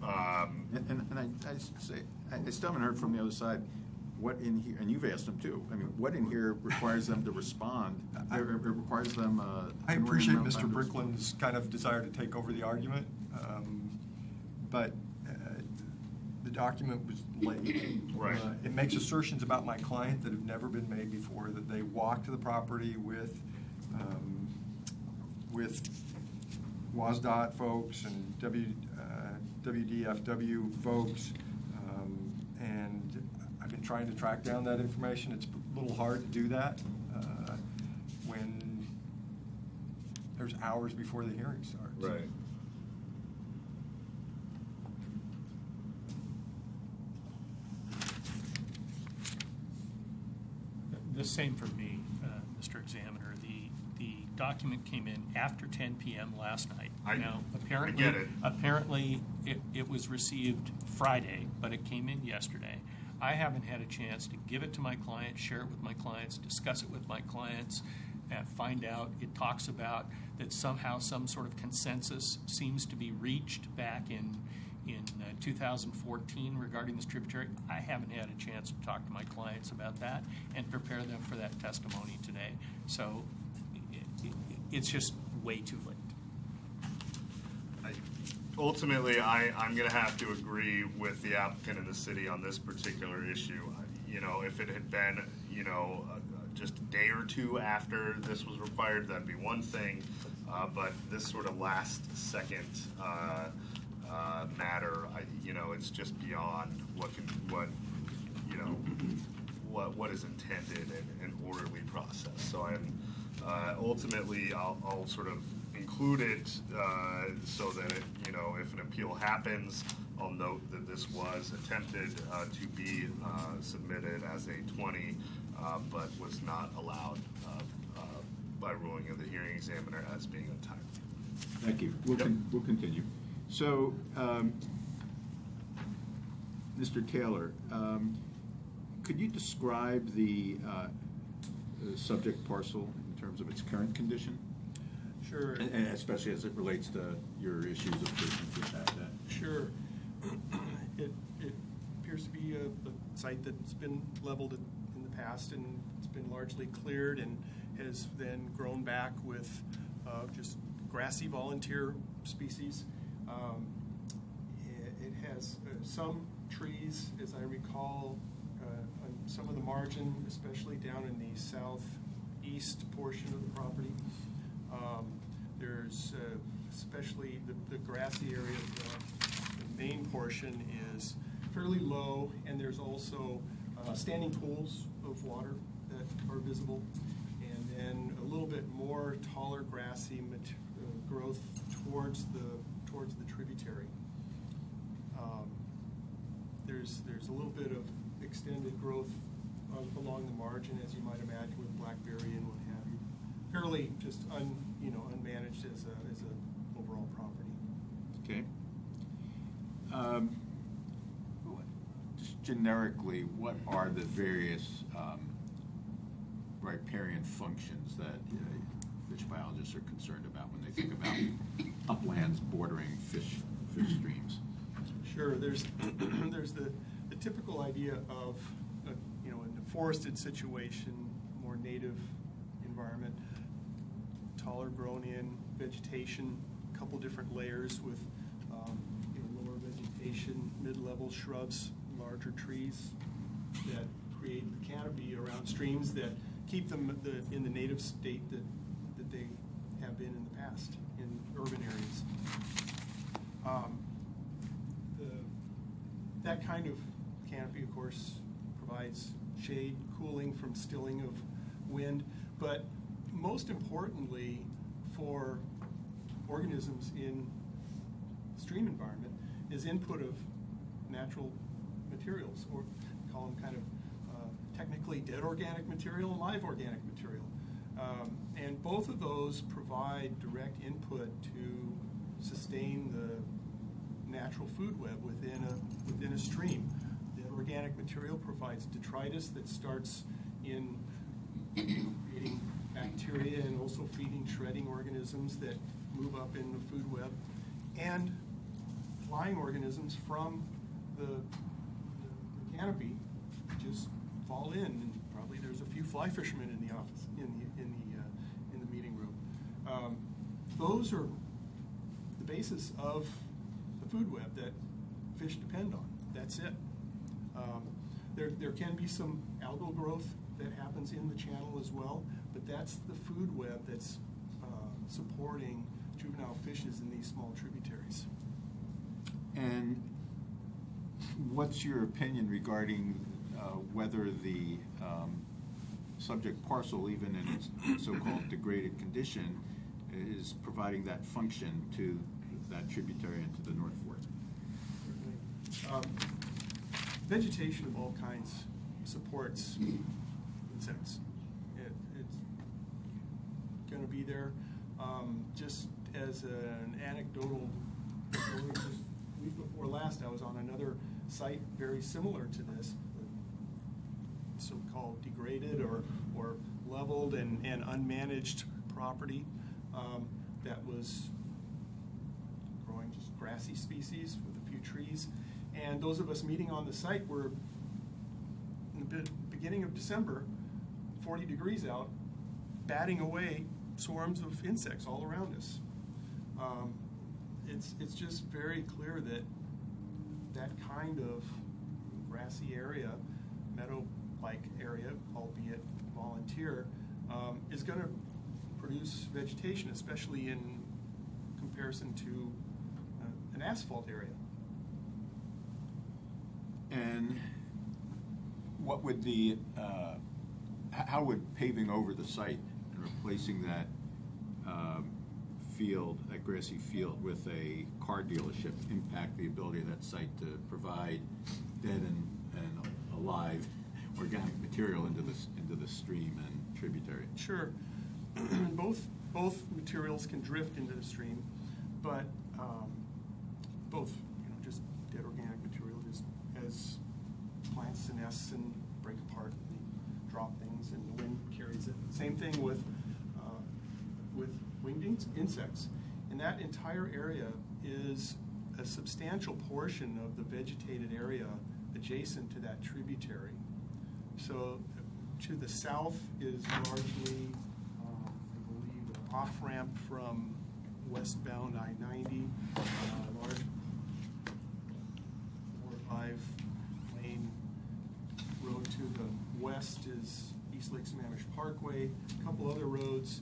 B: I say, I still haven't heard from the other side what in here, and you've asked them too. I mean, what in here requires them to respond? It requires them.
D: I appreciate Mr. Brickland's kind of desire to take over the argument, but the document was late.
A: Right.
D: It makes assertions about my client that have never been made before, that they walked to the property with WSDOT folks and WDFW folks, and I've been trying to track down that information. It's a little hard to do that when there's hours before the hearing starts.
A: right.
C: The same for me, Mr. Examiner. The document came in after 10 p.m. last night. Apparently,
A: I get it.
C: Apparently, it was received Friday, but it came in yesterday. I haven't had a chance to give it to my clients, share it with my clients, discuss it with my clients, find out. It talks about that somehow some sort of consensus seems to be reached back in 2014 regarding this tributary. I haven't had a chance to talk to my clients about that and prepare them for that testimony today. So it's just way too late.
A: Ultimately, I'm going to have to agree with the applicant in the city on this particular issue. If it had been, just a day or two after this was required, that'd be one thing. But this sort of last second matter, it's just beyond what is intended in an orderly process. So I'm ultimately I'll sort of include it so that if an appeal happens, I'll note that this was attempted to be submitted as a 20, but was not allowed by ruling of the hearing examiner as being untimely.
B: Thank you. We'll continue. So, Mr. Taylor, could you describe the subject parcel in terms of its current condition?
F: Sure.
B: And especially as it relates to your issues of fish habitat.
F: Sure. It appears to be a site that's been leveled in the past, and it's been largely cleared and has then grown back with just grassy volunteer species. It has some trees, as I recall, on some of the margin, especially down in the southeast portion of the property. There's especially the grassy area, the main portion is fairly low, and there's also standing pools of water that are visible, and then a little bit more taller grassy growth towards the tributary. There's a little bit of extended growth along the margin, as you might imagine, with blackberry and what have you. Fairly just unmanaged as a overall property.
B: Okay. Just generically, what are the various riparian functions that fish biologists are concerned about when they think about uplands bordering fish streams?
F: Sure. There's the typical idea of in a forested situation, more native environment, taller grown in vegetation couple different layers with lower vegetation, mid-level shrubs, larger trees that create the canopy around streams that keep them in the native state that they have been in the past in urban areas. That kind of canopy, of course, provides shade, cooling from stilling of wind, but most importantly for organisms in stream environment is input of natural materials, or call them kind of technically dead organic material and live organic material. And both of those provide direct input to sustain the natural food web within a stream. Dead organic material provides detritus that starts in creating bacteria and also feeding shredding organisms that move up in the food web, and flying organisms from the canopy just fall in, and probably there's a few fly fishermen in the office in the meeting room. Those are the basis of the food web that fish depend on. That's it. There can be some algal growth that happens in the channel as well, but that's the food web that's supporting juvenile fishes in these small tributaries.
B: And what's your opinion regarding whether the subject parcel, even in its so-called degraded condition, is providing that function to that tributary and to the North Fork?
F: Vegetation of all kinds supports insects. It's going to be there. Just as an anecdotal, just week before last, I was on another site very similar to this, so-called degraded or leveled and unmanaged property that was growing just grassy species with a few trees. And those of us meeting on the site were, in the beginning of December, 40 degrees out, batting away swarms of insects all around us. It's just very clear that that kind of grassy area, meadow-like area, albeit volunteer, is going to produce vegetation, especially in comparison to an asphalt area.
B: And what would the, how would paving over the site and replacing that field, that grassy field, with a car dealership impact the ability of that site to provide dead and alive organic material into the stream and tributary?
F: Sure. Both materials can drift into the stream, but both, just dead organic material, just as plants and nests and break apart and drop things, and the wind carries it. Same thing with winged insects. And that entire area is a substantial portion of the vegetated area adjacent to that tributary. So to the south is largely, I believe, an off-ramp from westbound I-90, large 4 or 5 lane road. To the west is East Lake Sammamish Parkway, a couple other roads.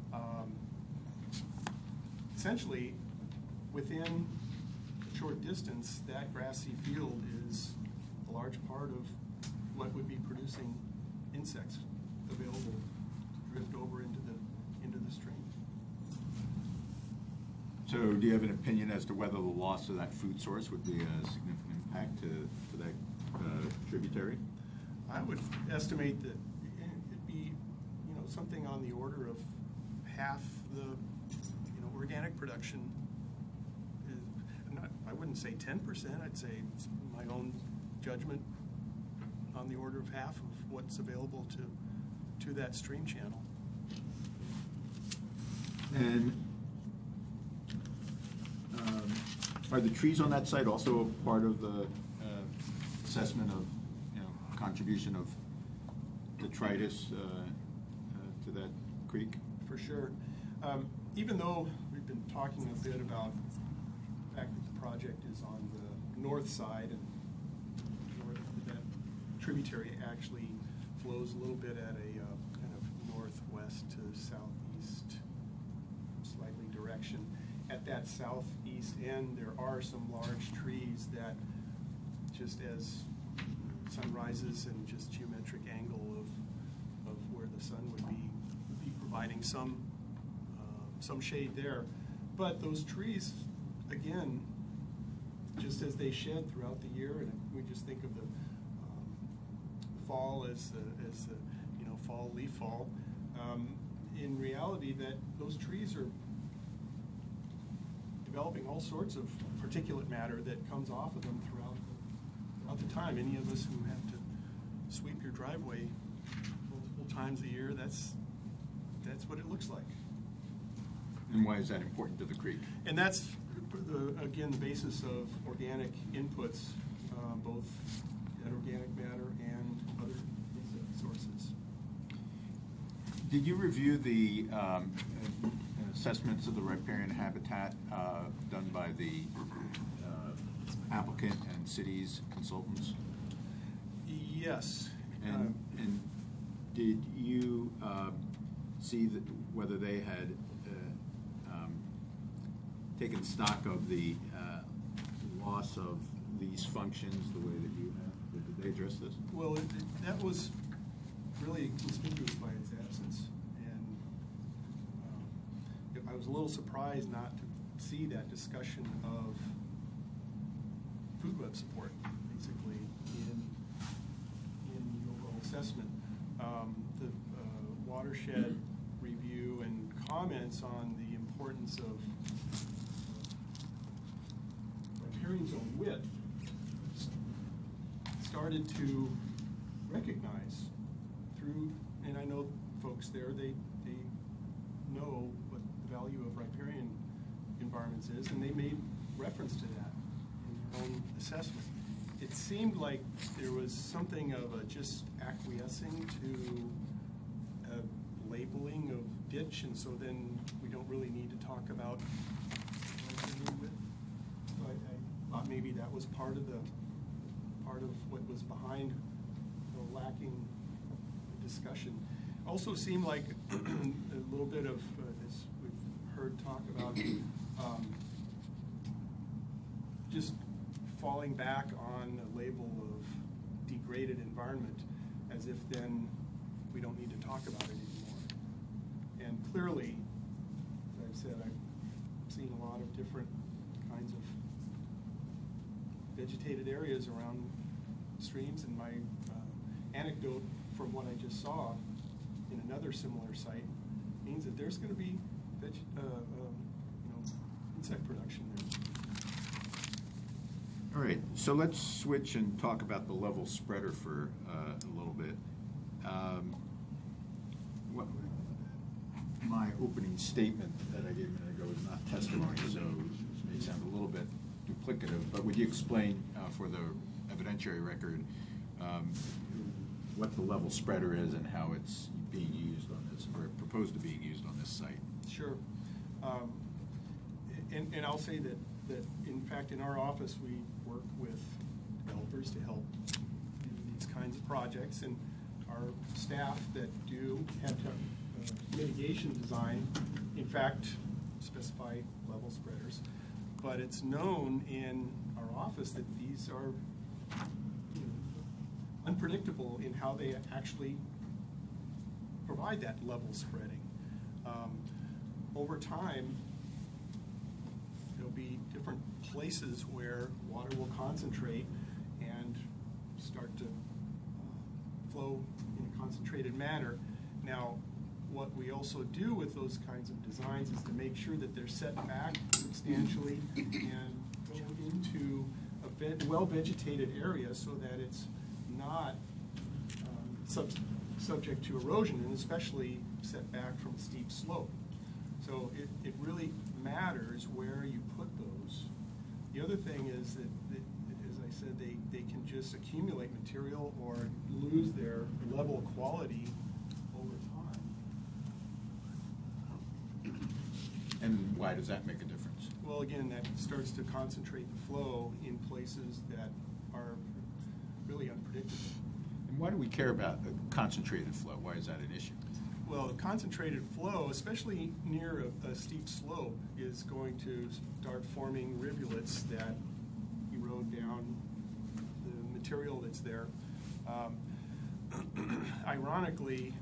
F: Essentially, within a short distance, that grassy field is a large part of what would be producing insects available to drift over into the stream.
B: So do you have an opinion as to whether the loss of that food source would be a significant impact to that tributary?
F: I would estimate that it'd be, something on the order of half the, organic production. I wouldn't say 10%. I'd say my own judgment, on the order of half of what's available to that stream channel.
B: And are the trees on that site also part of the assessment of, contribution of detritus to that creek?
F: For sure. Even though we've been talking a bit about the fact that the project is on the north side, and that tributary actually flows a little bit at a kind of northwest to southeast slightly direction. At that southeast end, there are some large trees that, just as sun rises and just geometric angle of where the sun would be providing some shade there. But those trees, again, just as they shed throughout the year, and we just think of the fall as the fall, leaf fall, in reality that those trees are developing all sorts of particulate matter that comes off of them throughout the time. Any of us who have to sweep your driveway multiple times a year, that's what it looks like.
B: And why is that important to the creek?
F: And that's, again, the basis of organic inputs, both that organic matter and other sources.
B: Did you review the assessments of the riparian habitat done by the applicant and city's consultants?
F: Yes.
B: And did you see that whether they had taken stock of the loss of these functions the way that you have? Did they address this?
F: Well, that was really conspicuous by its absence, and I was a little surprised not to see that discussion of food web support, basically, in the overall assessment. The watershed review and comments on the importance of riparian zone width started to recognize through, and I know folks there, they know what the value of riparian environments is, and they made reference to that in their own assessment. It seemed like there was something of a just acquiescing to a labeling of ditch, and so then we don't really need to talk about width. So I thought maybe that was part of what was behind the lacking discussion. Also seemed like a little bit of, as we've heard talk about, just falling back on a label of degraded environment, as if then we don't need to talk about it anymore. And clearly, as I've said, I've seen a lot of different kinds of vegetated areas around streams, and my anecdote from what I just saw in another similar site means that there's going to be insect production there.
B: All right, so let's switch and talk about the level spreader for a little bit. My opening statement that I gave a minute ago is not testimony, so it may sound a little bit duplicative, but would you explain for the evidentiary record what the level spreader is and how it's being used on this, or proposed to be used on this site?
F: Sure. And I'll say that in fact in our office we work with developers to help do these kinds of projects, and our staff that do have mitigation design in fact specify level spreaders, but it's known in our office that these are unpredictable in how they actually provide that level spreading. Over time, there'll be different places where water will concentrate and start to flow in a concentrated manner. Now, what we also do with those kinds of designs is to make sure that they're set back substantially and go into a well-vegetated area so that it's not subject to erosion, and especially set back from a steep slope. So it really matters where you put those. The other thing is that as I said, they can just accumulate material or lose their level quality over time.
B: And Why does that make a difference?
F: Well, again, that starts to concentrate the flow in places that are really unpredictable.
B: And why do we care about a concentrated flow? Why is that an issue?
F: Well, the concentrated flow, especially near a steep slope, is going to start forming rivulets that erode down the material that's there. Ironically,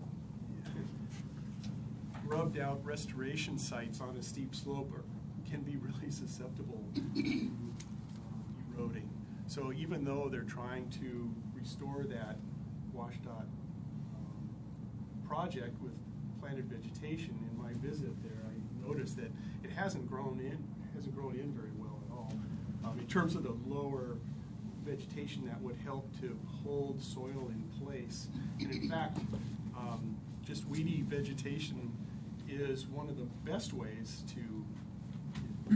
F: rubbed out restoration sites on a steep slope can be really susceptible to eroding. So even though they're trying to restore that WashDOT project with planted vegetation, in my visit there, I noticed that it hasn't grown in very well at all. In terms of the lower vegetation that would help to hold soil in place, and in fact, just weedy vegetation is one of the best ways to a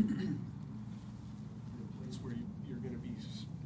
F: place where you're going to be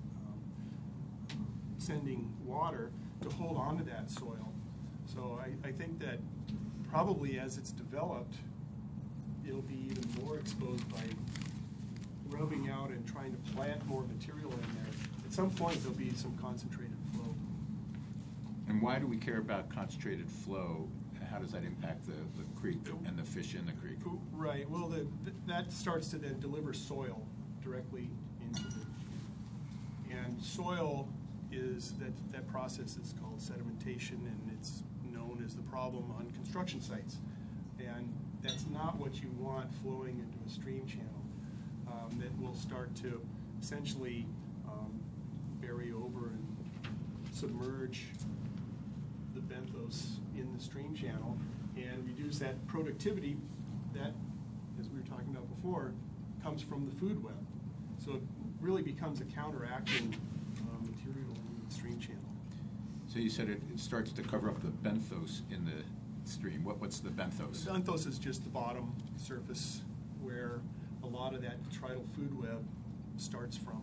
F: sending water to hold on to that soil. So I think that probably as it's developed, it'll be even more exposed by rubbing out and trying to plant more material in there. At some point, there'll be some concentrated flow.
B: And why do we care about concentrated flow? How does that impact the creek and the fish in the creek?
F: Right. Well, that starts to then deliver soil directly into the, and soil is that process is called sedimentation, and it's known as the problem on construction sites. And that's not what you want flowing into a stream channel. That will start to essentially bury over and submerge the benthos in the stream channel and reduce that productivity that, as we were talking about before, comes from the food web. So it really becomes a counteracting material in the stream channel.
B: So you said it starts to cover up the benthos in the stream. What's the benthos?
F: The benthos is just the bottom surface where a lot of that detrital food web starts from.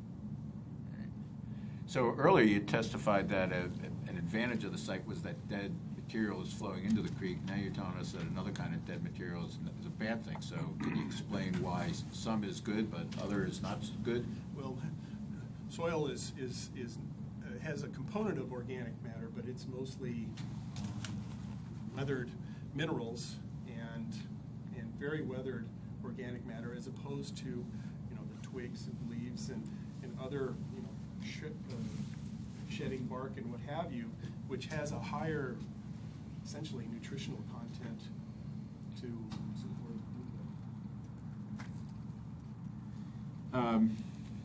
B: So earlier you testified that an advantage of the site was that dead material is flowing into the creek. Now you're telling us that another kind of dead material is a bad thing. So can you explain why some is good but other is not good?
F: Well, soil has a component of organic matter, but it's mostly weathered minerals and very weathered organic matter, as opposed to the twigs and leaves and other shedding bark and what have you, which has a higher essentially nutritional content to support the food web.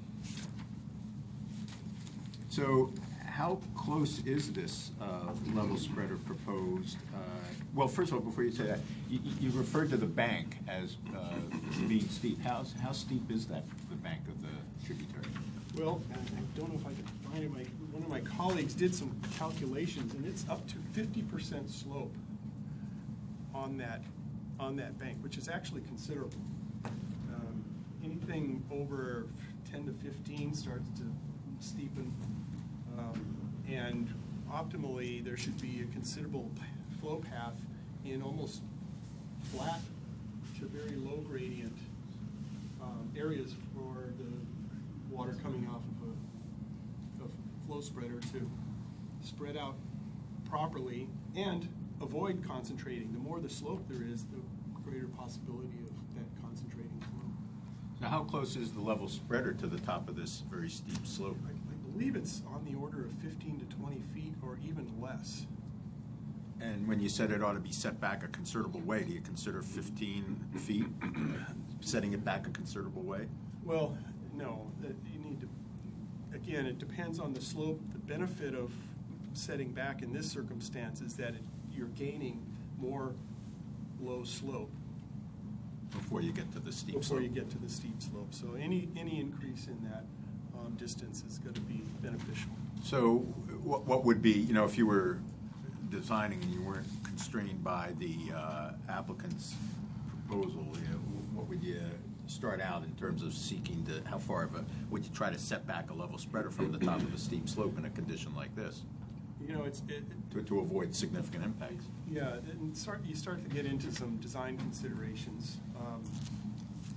B: So how close is this level spreader proposed? Well, first of all, before you say that, you referred to the bank as being steep. How steep is that, the bank of the tributary?
F: Well, I don't know if I can find it. One of my colleagues did some calculations, and it's up to 50% slope on that bank, which is actually considerable. Anything over 10 to 15 starts to steepen, and optimally there should be a considerable flow path in almost flat to very low gradient areas for the water coming off of a flow spreader to spread out properly and avoid concentrating. The more the slope there is, the greater possibility of that concentrating flow.
B: Now, how close is the level spreader to the top of this very steep slope?
F: I believe it's on the order of 15 to 20 feet or even less.
B: And when you said it ought to be set back a considerable way, do you consider 15 feet setting it back a considerable way?
F: Well, no. You need to, again, it depends on the slope. The benefit of setting back in this circumstance is that you're gaining more low slope
B: Before you get to the steep slope.
F: before you get to the steep slope. So any increase in that distance is going to be beneficial.
B: So what would be, if you were designing and you weren't constrained by the applicant's proposal, what would you start out in terms of seeking to, how far would you try to set back a level spreader from the top of a steep slope in a condition like this? To avoid significant impacts.
F: Yeah, and you start to get into some design considerations.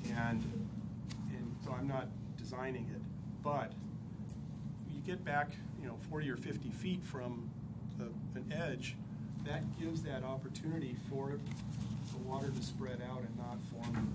F: And so I'm not designing it, but you get back, 40 or 50 feet from an edge, that gives that opportunity for the water to spread out and not form.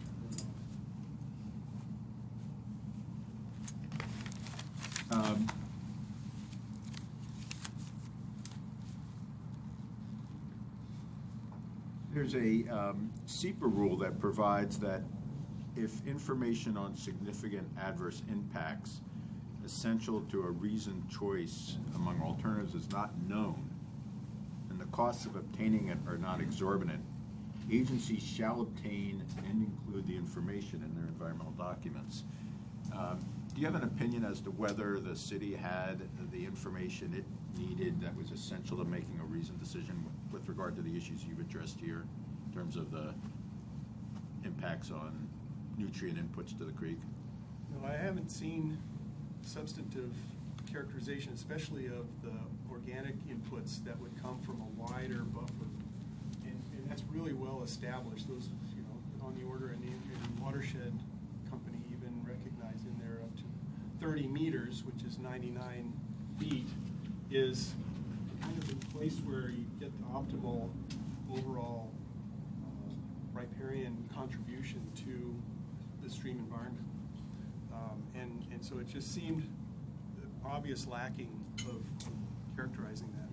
B: There's a SEPA rule that provides that if information on significant adverse impacts essential to a reasoned choice among alternatives is not known and the costs of obtaining it are not exorbitant, agencies shall obtain and include the information in their environmental documents. Do you have an opinion as to whether the city had the information it needed that was essential to making a reasoned decision with regard to the issues you've addressed here in terms of the impacts on nutrient inputs to the creek?
F: No, I haven't seen substantive characterization, especially of the organic inputs that would come from a wider buffer. And that's really well established. Those, on the order, and the watershed company even recognized in there up to 30 meters, which is 99 feet, is kind of the place where you get the optimal overall riparian contribution to the stream environment. And so it just seemed obvious lacking of characterizing that.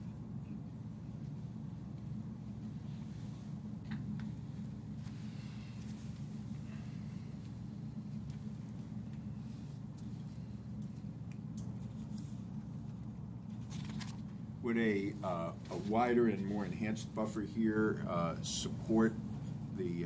B: Would a wider and more enhanced buffer here support the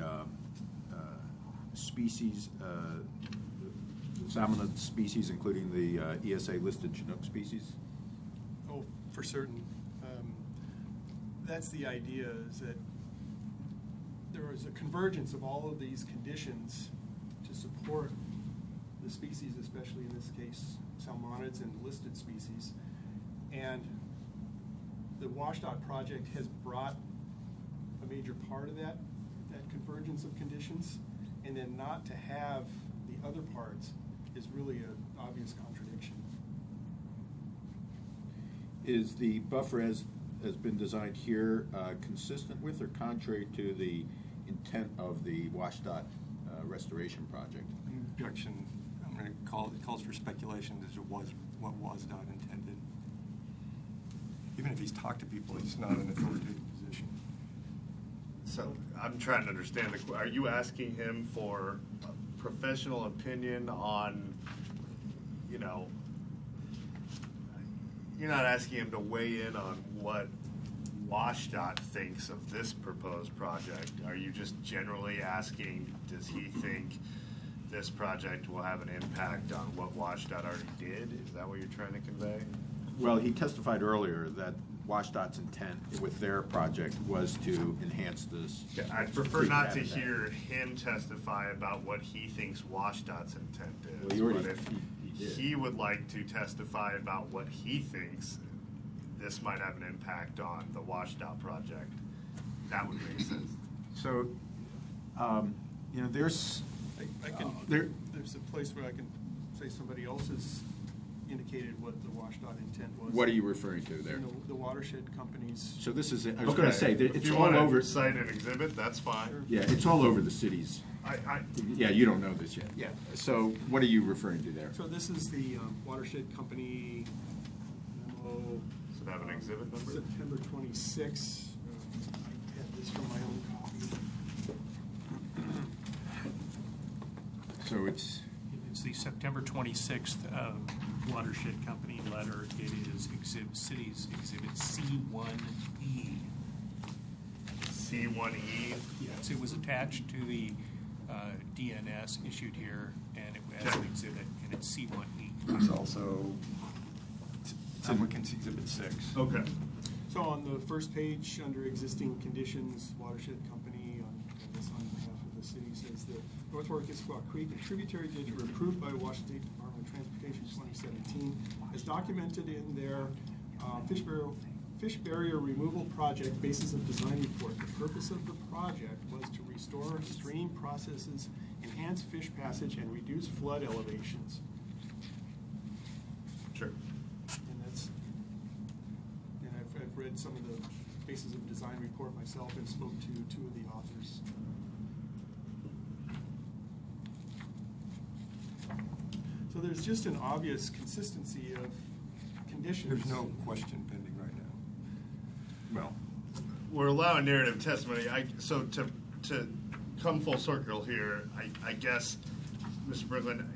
B: species, salmonid species, including the ESA-listed Chinook species?
F: Oh, for certain. That's the idea, is that there is a convergence of all of these conditions to support the species, especially in this case, salmonids and listed species. And the WashDOT project has brought a major part of that convergence of conditions, and then not to have the other parts is really an obvious contradiction.
B: Is the buffer as has been designed here consistent with or contrary to the intent of the WashDOT restoration project?
D: Objection. I'm going to call it calls for speculation as it was what WashDOT intended. Even if he's talked to people, he's not an authoritative position.
A: So I'm trying to understand, are you asking him for a professional opinion on, you're not asking him to weigh in on what WashDOT thinks of this proposed project. Are you just generally asking, does he think this project will have an impact on what WashDOT already did? Is that what you're trying to convey?
B: Well, he testified earlier that WashDOT's intent with their project was to enhance this.
A: Yeah, I'd prefer not to hear him testify about what he thinks WashDOT's intent is.
B: Well, he already-
A: but if
B: he did.
A: he would like to testify about what he thinks this might have an impact on the WashDOT project, that would make sense.
B: So, there's
F: I can, there's a place where I can say somebody else has indicated what the WashDOT intent was.
B: what are you referring to there?
F: The watershed companies.
B: So this is, I was going to say, that
A: If
B: it's
A: you
B: all
A: want
B: over.
A: to cite an exhibit, that's fine.
B: Yeah, it's all over the cities.
A: I
B: Yeah, you don't know this yet. Yeah. So what are you referring to there?
F: So this is the watershed company memo.
A: Does it have an exhibit number?
F: September 26. I had this from my own copy.
B: So it's,
C: It's the September 26th watershed company letter. It is Cities Exhibit C1E.
A: C1E.
C: Yes, it was attached to the DNS issued here, and it was an exhibit, and it's C1E.
D: It's also applicant's Exhibit 6.
A: Okay.
F: So on the first page, under existing conditions, watershed company, on behalf of the city, says that North Orchissaquah Creek and tributary ditch were approved by Washington State Department of Transportation 2017, as documented in their fish barrier removal project basis of design report. The purpose of the project was to restore stream processes, enhance enhance fish passage and reduce flood elevations.
A: Sure.
F: And I've read some of the basis of design report myself and spoke to two of the authors. So there's just an obvious consistency of conditions.
D: There's no question pending right now.
B: Well,
A: We're allowing narrative testimony. So to come full circle here, I guess, Mr. Bricklin,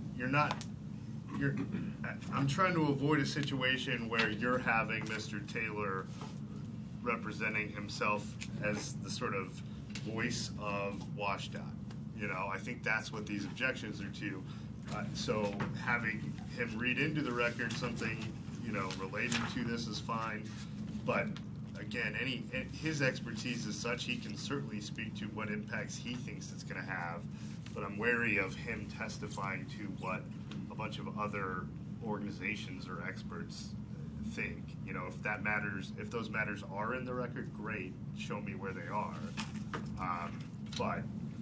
A: I'm trying to avoid a situation where you're having Mr. Taylor representing himself as the sort of voice of WashDOT. I think that's what these objections are to. So having him read into the record something, related to this is fine. But again, his expertise is such, he can certainly speak to what impacts he thinks it's going to have. But I'm wary of him testifying to what a bunch of other organizations or experts think. If that matters, if those matters are in the record, great, show me where they are. But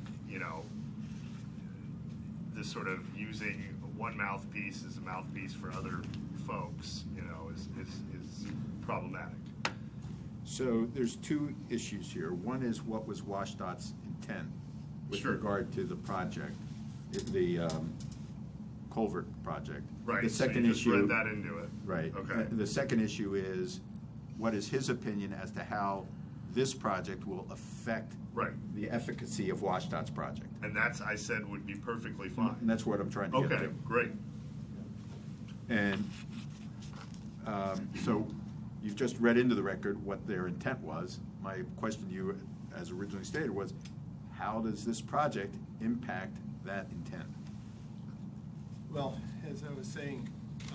A: this sort of using one mouthpiece as a mouthpiece for other folks, is problematic.
B: so there's two issues here. One is what was WashDOT's intent with
A: Sure.
B: regard to the project, the culvert project.
A: Right.
B: The
A: so
B: second
A: you just
B: issue.
A: read that into it.
B: Right.
A: Okay.
B: The second issue is, what is his opinion as to how this project will affect
A: Right.
B: the efficacy of WashDOT's project?
A: And that's, I said, would be perfectly fine.
B: And that's what I'm trying to get to.
A: Okay, great.
B: And so you've just read into the record what their intent was. My question to you, as originally stated, was how does this project impact that intent?
F: Well, as I was saying,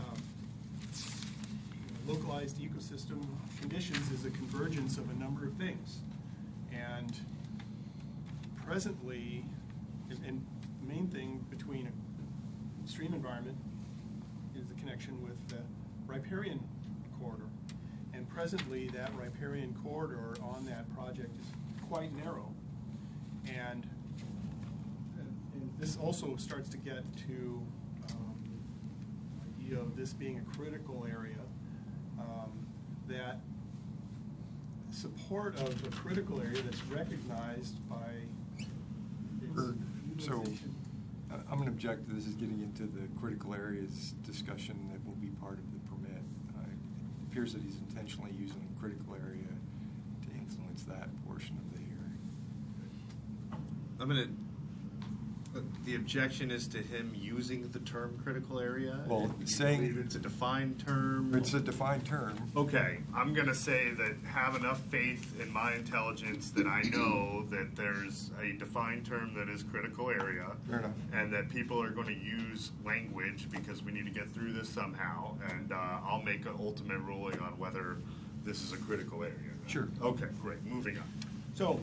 F: localized ecosystem conditions is a convergence of a number of things. And presently, and the main thing between a stream environment is the connection with the riparian corridor. And presently, that riparian corridor on that project is quite narrow. And this also starts to get to the idea of this being a critical area, that support of a critical area that's recognized by its
D: So
F: utilization.
D: I'm going to object to this is getting into the critical areas discussion that will be part of the permit. It appears that he's intentionally using the critical area to influence that portion of the hearing.
A: The objection is to him using the term critical area?
D: Well,
A: You
D: saying-
A: believe it's a defined term?
D: It's a defined term.
A: Okay, I'm going to say that have enough faith in my intelligence that I know that there's a defined term that is critical area.
D: Fair enough.
A: And that people are going to use language because we need to get through this somehow. And I'll make an ultimate ruling on whether this is a critical area.
D: Sure.
A: Okay, great. Moving on.
F: So,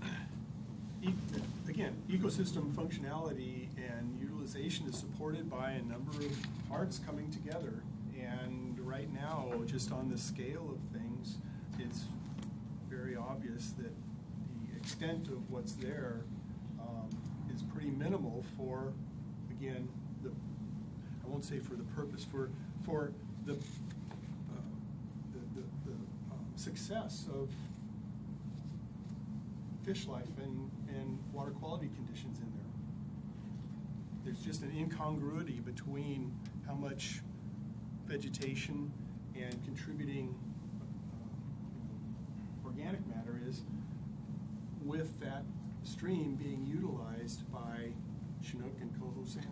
F: again, ecosystem functionality and utilization is supported by a number of parts coming together. And right now, just on the scale of things, it's very obvious that the extent of what's there is pretty minimal for, again, I won't say for the purpose, for the success of fish life and water quality conditions in there. There's just an incongruity between how much vegetation and contributing organic matter is with that stream being utilized by Chinook and coho salmon.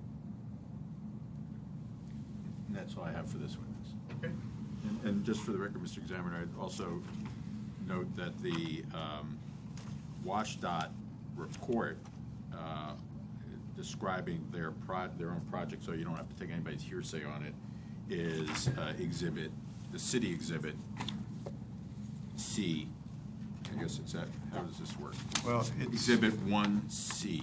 B: And that's all I have for this witness.
A: Okay.
B: And just for the record, Mr. Examiner, I'd also note that the WashDOT report describing their own project, so you don't have to take anybody's hearsay on it, is the city exhibit C. I guess it's that. How does this work?
D: Well, it's
B: Exhibit 1C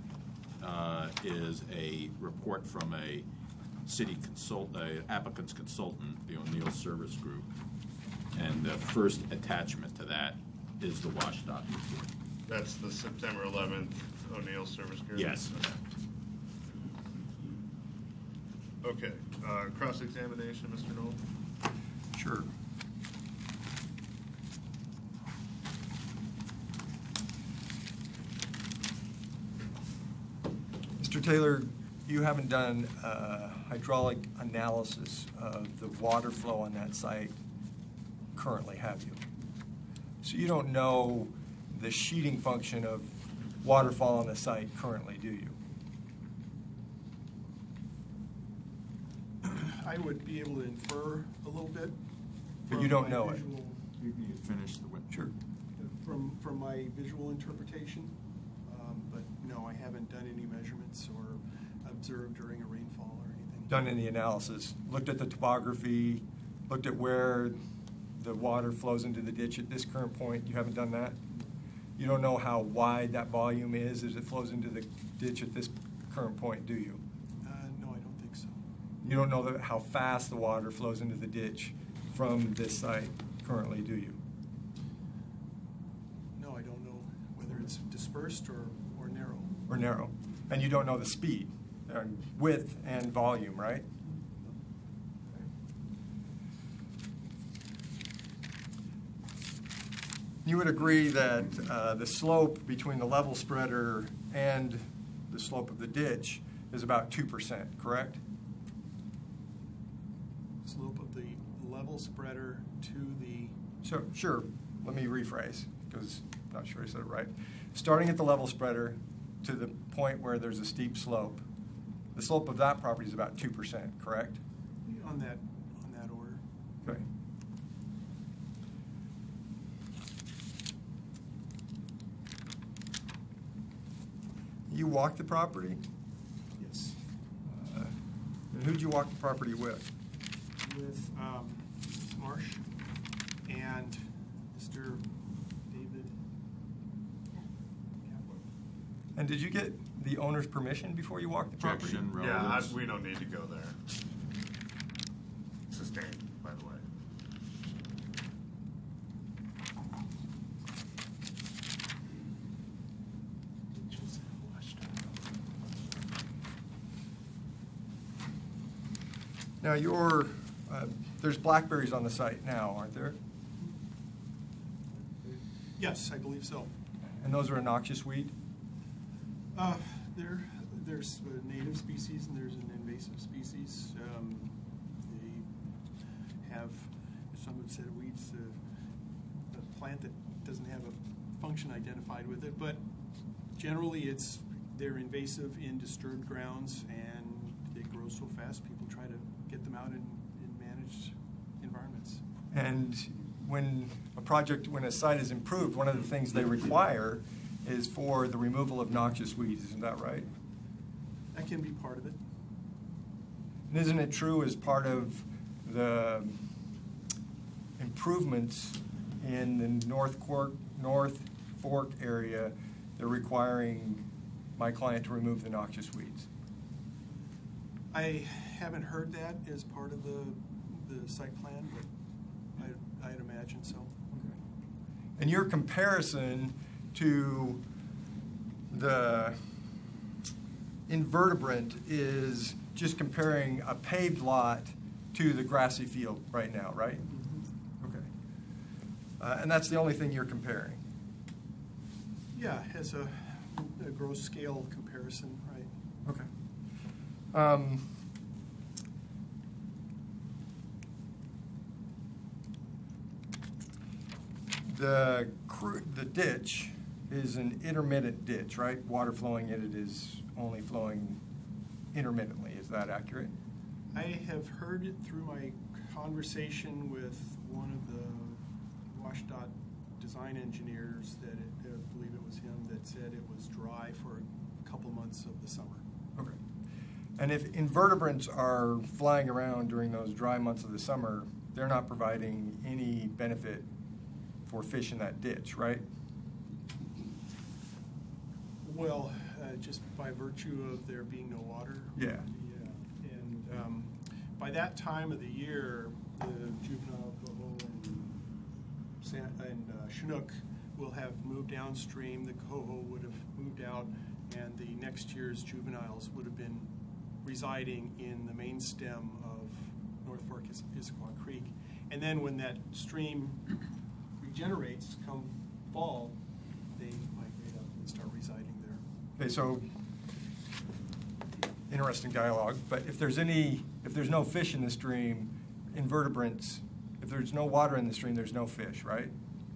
B: is a report from a city applicant's consultant, the O'Neill Service Group, and the first attachment to that is the WashDOT report.
A: That's the September 11th O'Neill Service Group?
B: Yes.
A: Okay, cross-examination, Mr. Knoll?
D: Sure. Mr. Taylor, you haven't done hydraulic analysis of the water flow on that site currently, have you? So you don't know the sheeting function of waterfall on the site currently, do you?
F: I would be able to infer a little bit.
D: But
F: from
D: you don't
F: my
D: know it.
F: visual-
B: You can finish the witness.
D: Sure.
F: From my visual interpretation, but no, I haven't done any measurements or observed during a rainfall or anything.
D: Done any analysis, looked at the topography, looked at where the water flows into the ditch at this current point? You haven't done that? You don't know how wide that volume is as it flows into the ditch at this current point, do you?
F: No, I don't think so.
D: You don't know how fast the water flows into the ditch from this site currently, do you?
F: No, I don't know whether it's dispersed or narrow.
D: Or narrow? And you don't know the speed, width and volume, right? You would agree that the slope between the level spreader and the slope of the ditch is about 2%, correct?
F: Slope of the level spreader to the,
D: So, sure, let me rephrase, because I'm not sure I said it right. Starting at the level spreader to the point where there's a steep slope, the slope of that property is about 2%, correct?
F: on that order.
D: Okay. You walked the property?
F: Yes.
D: And who'd you walk the property with?
F: With Ms. Marsh and Mr. David Kaplan.
D: And did you get the owner's permission before you walked the property?
B: Objection,
A: Yeah,
B: relatives.
A: we don't need to go there. Sustained, by the way.
D: Now, there's blackberries on the site now, aren't there?
F: Yes, I believe so.
D: And those are a noxious weed?
F: There's a native species and there's an invasive species. They have, some have said weeds, a plant that doesn't have a function identified with it, but generally they're invasive in disturbed grounds and they grow so fast people try to get them out in managed environments.
D: And when a site is improved, one of the things they require is for the removal of noxious weeds, isn't that right?
F: That can be part of it.
D: And isn't it true as part of the improvements in the North Fork area, they're requiring my client to remove the noxious weeds?
F: I haven't heard that as part of the site plan, but I'd imagine so.
D: And your comparison to the invertebrant is just comparing a paved lot to the grassy field right now, right? Okay. And that's the only thing you're comparing?
F: Yeah, as a gross scale comparison, right?
D: Okay. The ditch is an intermittent ditch, right? Water flowing in it is only flowing intermittently. Is that accurate?
F: I have heard it through my conversation with one of the WashDOT design engineers that I believe it was him that said it was dry for a couple months of the summer.
D: Okay. And if invertebrants are flying around during those dry months of the summer, they're not providing any benefit for fish in that ditch, right?
F: Well, just by virtue of there being no water.
D: Yeah.
F: Yeah. And by that time of the year, the juvenile coho and Chinook will have moved downstream, the coho would have moved out, and the next year's juveniles would have been residing in the main stem of North Fork Issaquah Creek. And then when that stream regenerates come fall, they migrate up and start residing there.
D: Okay, so interesting dialogue, but if there's no fish in the stream, invertebrates, if there's no water in the stream, there's no fish, right?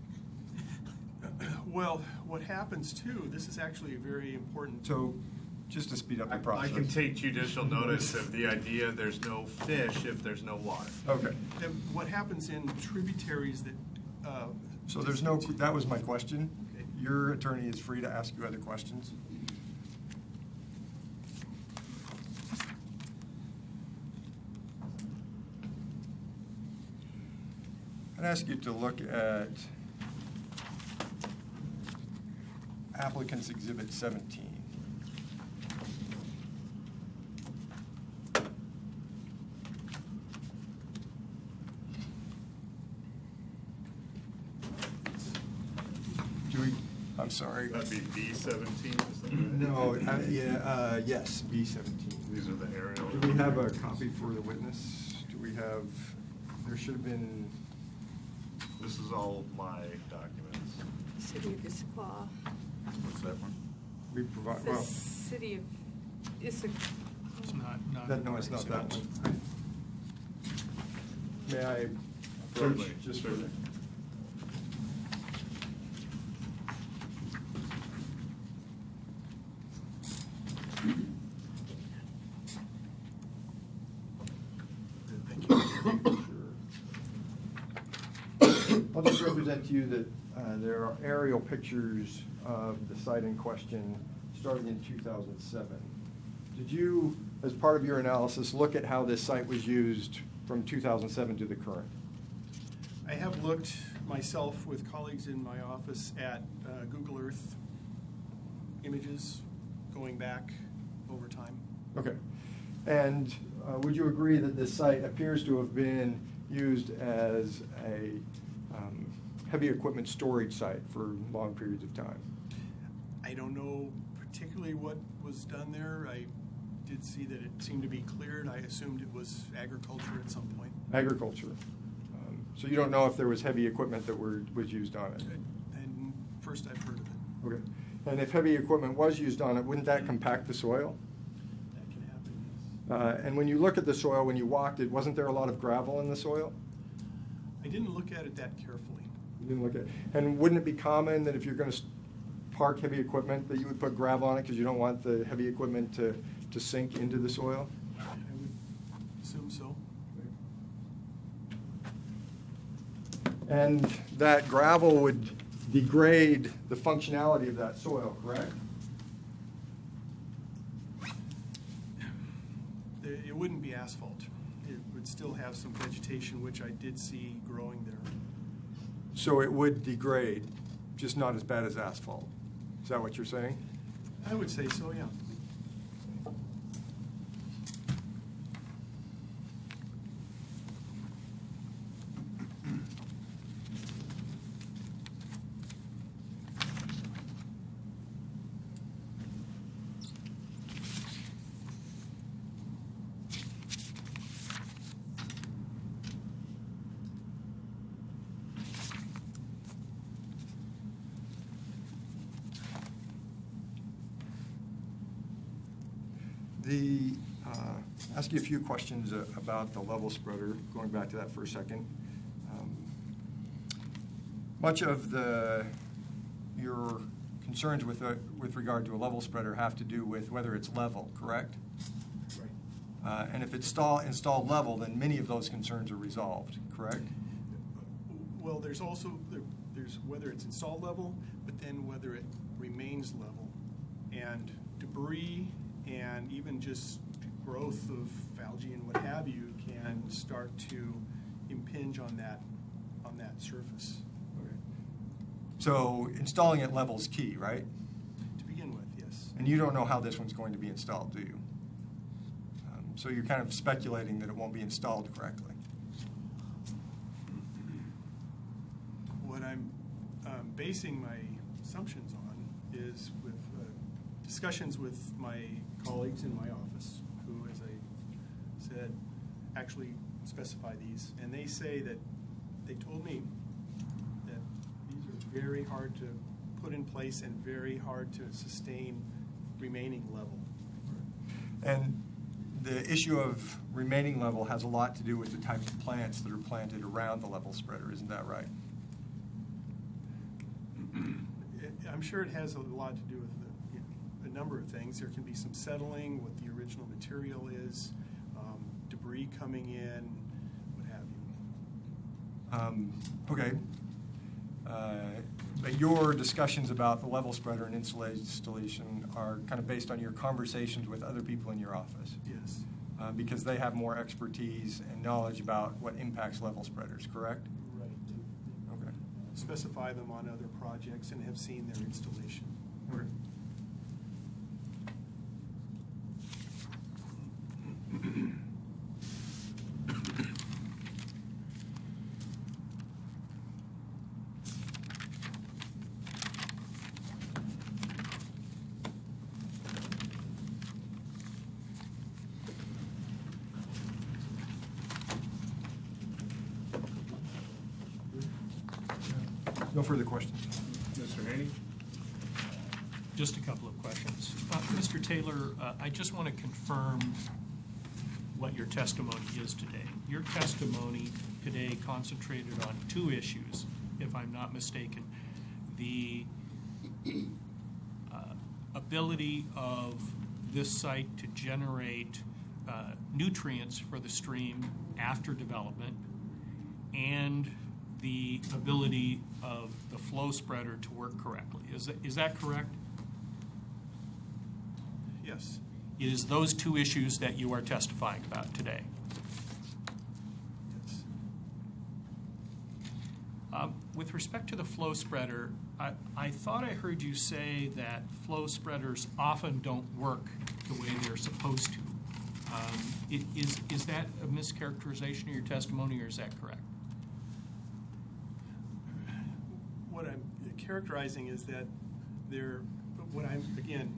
F: Well, what happens too, this is actually a very important.
D: So, just to speed up the
A: I
D: process.
A: can take judicial notice of the idea there's no fish if there's no water.
D: Okay.
F: And what happens in tributaries that.
D: So there's no, that was my question.
F: Okay.
D: Your attorney is free to ask you other questions. I'd ask you to look at applicant's exhibit 17. I'm sorry.
A: That'd be B17, is that right?
D: No, yes, B17.
A: These are the aerial.
D: Do we have a copy for the witness? Do we have, there should have been,
A: This is all my documents.
G: City of Issaquah.
B: What's that one?
D: we provide,
G: The
D: well,
G: City of Issaquah.
C: It's not.
D: that, no, it's not that one. May I approach
A: Certainly,
D: just for
A: certainly.
D: I'll just represent to you that there are aerial pictures of the site in question starting in 2007. Did you, as part of your analysis, look at how this site was used from 2007 to the current?
F: I have looked myself with colleagues in my office at Google Earth images going back over time.
D: Okay. And would you agree that this site appears to have been used as a heavy equipment storage site for long periods of time?
F: I don't know particularly what was done there. I did see that it seemed to be cleared. I assumed it was agriculture at some point.
D: Agriculture. So you don't know if there was heavy equipment that was used on it?
F: And first I've heard of it.
D: Okay. And if heavy equipment was used on it, wouldn't that compact the soil?
F: That can happen, yes.
D: And when you look at the soil, when you walked it, wasn't there a lot of gravel in the soil?
F: I didn't look at it that carefully.
D: You didn't look at it. And wouldn't it be common that if you're going to park heavy equipment, that you would put gravel on it because you don't want the heavy equipment to sink into the soil?
F: I would assume so.
D: And that gravel would degrade the functionality of that soil, correct?
F: It wouldn't be asphalt. It would still have some vegetation, which I did see growing there.
D: So it would degrade, just not as bad as asphalt. Is that what you're saying?
F: I would say so, yeah.
D: Ask you a few questions about the level spreader, going back to that for a second. Much of your concerns with regard to a level spreader have to do with whether it's level, correct?
F: Right.
D: And if it's installed level, then many of those concerns are resolved, correct?
F: Well, there's also, there's whether it's installed level, but then whether it remains level. And debris and even just growth of algae and what have you can start to impinge on that surface.
D: Okay. So installing it level is key, right?
F: To begin with, yes.
D: And you don't know how this one's going to be installed, do you? So you're kind of speculating that it won't be installed correctly.
F: What I'm basing my assumptions on is with discussions with my colleagues in my office, who, as I said, actually specify these. And they say that they told me that these are very hard to put in place and very hard to sustain remaining level.
D: And the issue of remaining level has a lot to do with the type of plants that are planted around the level spreader, isn't that right?
F: I'm sure it has a lot to do with a number of things. There can be some settling, what the original material is, debris coming in, what have you.
D: Okay. But your discussions about the level spreader and installation are kind of based on your conversations with other people in your office.
F: Yes.
D: Because they have more expertise and knowledge about what impacts level spreaders, correct?
F: Right.
D: Okay.
F: Specify them on other projects and have seen their installation.
D: Okay. No further questions.
A: Mr. Haney?
C: Just a couple of questions. Mr. Taylor, I just want to confirm what your testimony is today. Your testimony today concentrated on two issues, if I'm not mistaken. The ability of this site to generate nutrients for the stream after development, and the ability of the flow spreader to work correctly. Is that correct?
F: Yes.
C: It is those two issues that you are testifying about today.
F: Yes.
C: With respect to the flow spreader, I thought I heard you say that flow spreaders often don't work the way they're supposed to. Is that a mischaracterization of your testimony, or is that correct?
F: What I'm characterizing is that what I'm, again,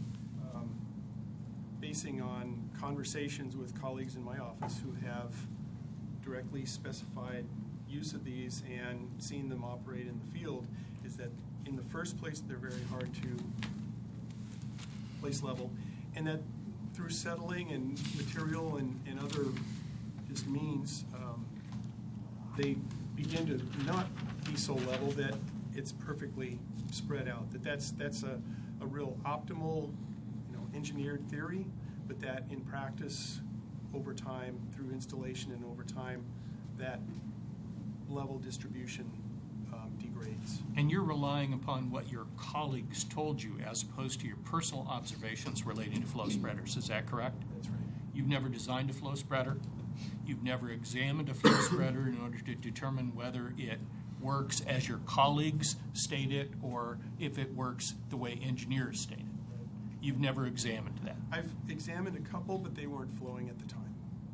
F: basing on conversations with colleagues in my office who have directly specified use of these and seen them operate in the field, is that in the first place they're very hard to place level, and that through settling and material and other just means, they begin to not be so level that it's perfectly spread out. That's a real optimal, engineered theory, but that in practice, over time, through installation and over time, that level distribution degrades.
C: And you're relying upon what your colleagues told you as opposed to your personal observations relating to flow spreaders. Is that correct?
F: That's right.
C: You've never designed a flow spreader. You've never examined a flow spreader in order to determine whether it works as your colleagues state it or if it works the way engineers state it. You've never examined that.
F: I've examined a couple, but they weren't flowing at the time.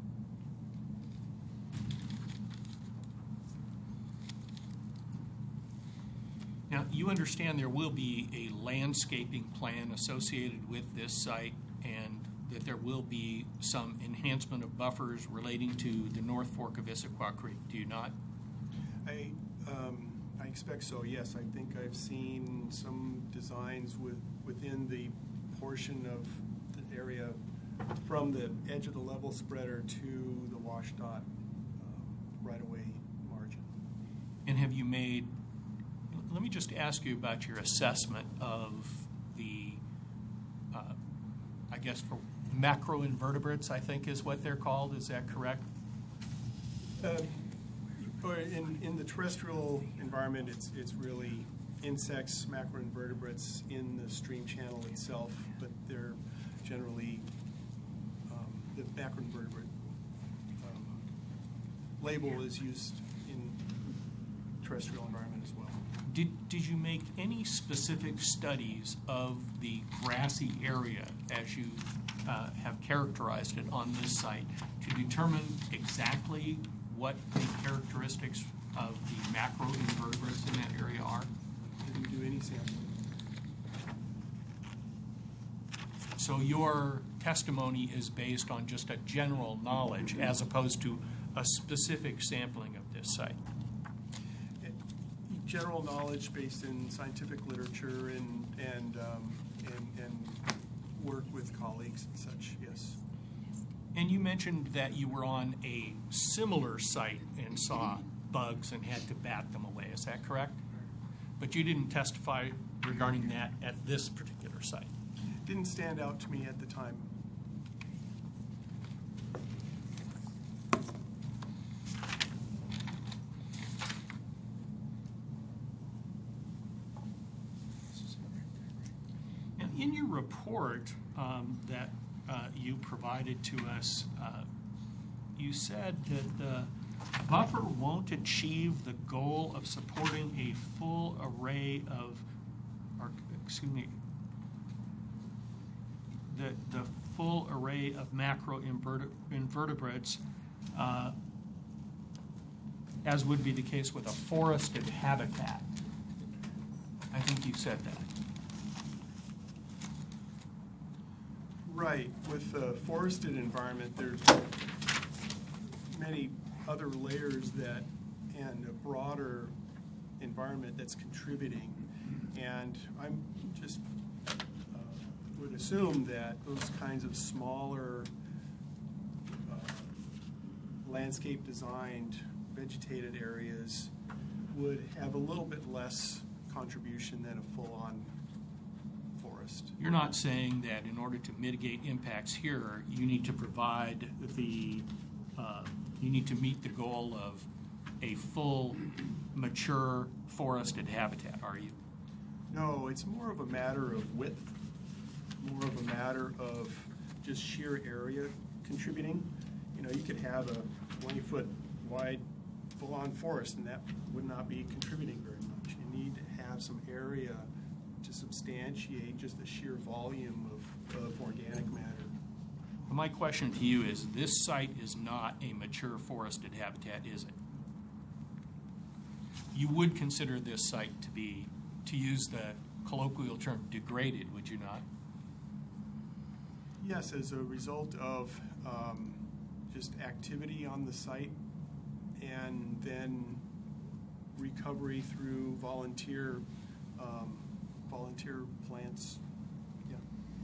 C: Now, you understand there will be a landscaping plan associated with this site and that there will be some enhancement of buffers relating to the North Fork of Issaquah Creek, do you not?
F: I expect so, yes. I think I've seen some designs within the portion of the area from the edge of the level spreader to the WashDOT right-of-way margin.
C: And have you made, let me just ask you about your assessment of the, I guess for macroinvertebrates, I think is what they're called, is that correct?
F: In the terrestrial environment, it's really insects, macroinvertebrates in the stream channel itself, but they're generally the macroinvertebrate label is used in terrestrial environment as well.
C: Did you make any specific studies of the grassy area as you have characterized it on this site to determine exactly what the characteristics of the macroinvertebrates in that area are?
F: didn't do any sampling.
C: So your testimony is based on just a general knowledge as opposed to a specific sampling of this site?
F: General knowledge based in scientific literature and work with colleagues and such, yes.
C: And you mentioned that you were on a similar site and saw bugs and had to bat them away. Is that correct? But you didn't testify regarding that at this particular site?
F: Didn't stand out to me at the time.
C: And in your report that you provided to us, you said that the buffer won't achieve the goal of supporting a full array of, or excuse me, the full array of macroinvertebrates, as would be the case with a forested habitat. I think you said that.
F: Right. With a forested environment, there's many other layers that, and a broader environment that's contributing. And I'm just would assume that those kinds of smaller landscape designed vegetated areas would have a little bit less contribution than a full-on forest.
C: You're not saying that in order to mitigate impacts here, you need to provide the, you need to meet the goal of a full, mature forested habitat, are you?
F: No, it's more of a matter of width, more of a matter of just sheer area contributing. You know, you could have a 20-foot wide full-on forest, and that would not be contributing very much. You need to have some area to substantiate just the sheer volume of organic matter.
C: My question to you is, this site is not a mature forested habitat, is it? You would consider this site to be, to use the colloquial term, degraded, would you not?
F: Yes, as a result of just activity on the site and then recovery through volunteer plants. Yeah.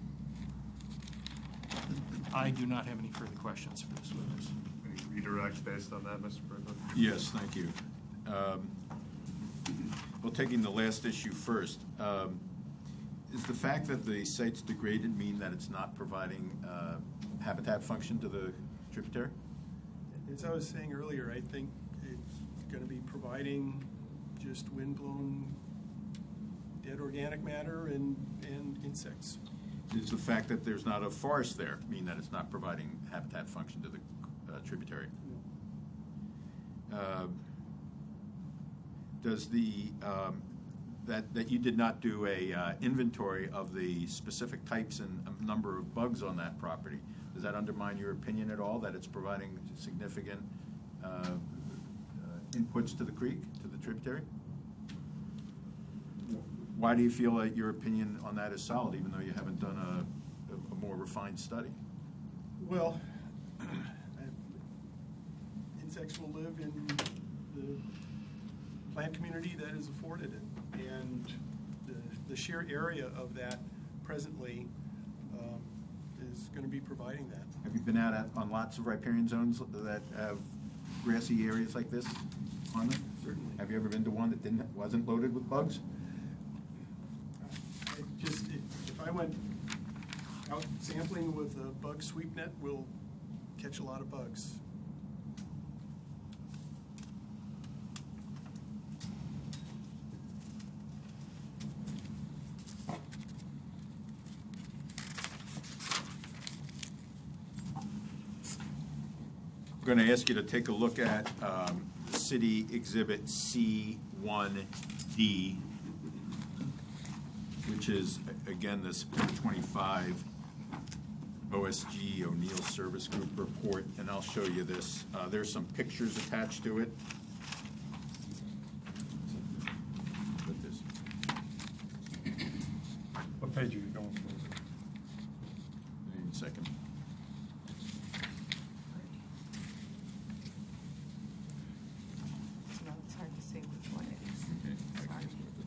C: I do not have any further questions for this witness.
A: Any redirects based on that, Mr. President?
B: Yes, thank you. Well, taking the last issue first, is the fact that the site's degraded mean that it's not providing habitat function to the tributary?
F: As I was saying earlier, I think it's going to be providing just windblown dead organic matter and insects.
B: Does the fact that there's not a forest there mean that it's not providing habitat function to the tributary? Does the that you did not do a inventory of the specific types and number of bugs on that property, does that undermine your opinion at all that it's providing significant inputs to the creek, to the tributary? Why do you feel that your opinion on that is solid, even though you haven't done a more refined study?
F: Well, insects will live in the plant community that is afforded it, and the sheer area of that presently is going to be providing that.
B: Have you been out on lots of riparian zones that have grassy areas like this on them?
F: Certainly.
B: Have you ever been to one that wasn't loaded with bugs?
F: If I went out sampling with a bug sweep net, we'll catch a lot of bugs.
B: I'm going to ask you to take a look at City Exhibit C1D, which is, again, this 25 OSG, O'Neill Service Group report, and I'll show you this. There's some pictures attached to it. Put this.
D: What page are you going for?
B: Second.
G: No, it's hard to say which one it is. Sorry.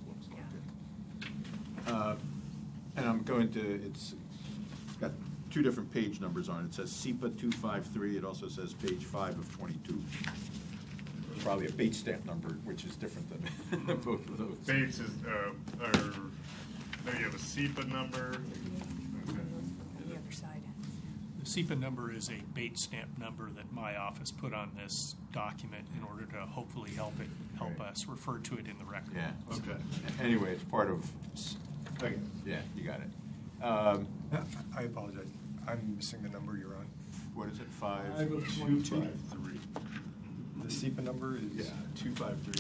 G: Yeah.
B: And I'm going to, it's got two different page numbers on it. It says SEPA 253. It also says page 5 of 22. Probably a Bates stamp number, which is different than both of those.
A: Bates is, no, you have a SEPA number. Okay.
G: On the other side.
C: The SEPA number is a Bates stamp number that my office put on this document in order to hopefully help
B: Right.
C: us refer to it in the record.
B: Yeah.
A: Okay.
B: Anyway, it's part of,
A: Okay.
B: yeah, you got it.
D: I apologize. I'm missing the number you're on.
B: What is it,
A: 253.
D: The SEPA number is?
A: Yeah, 253.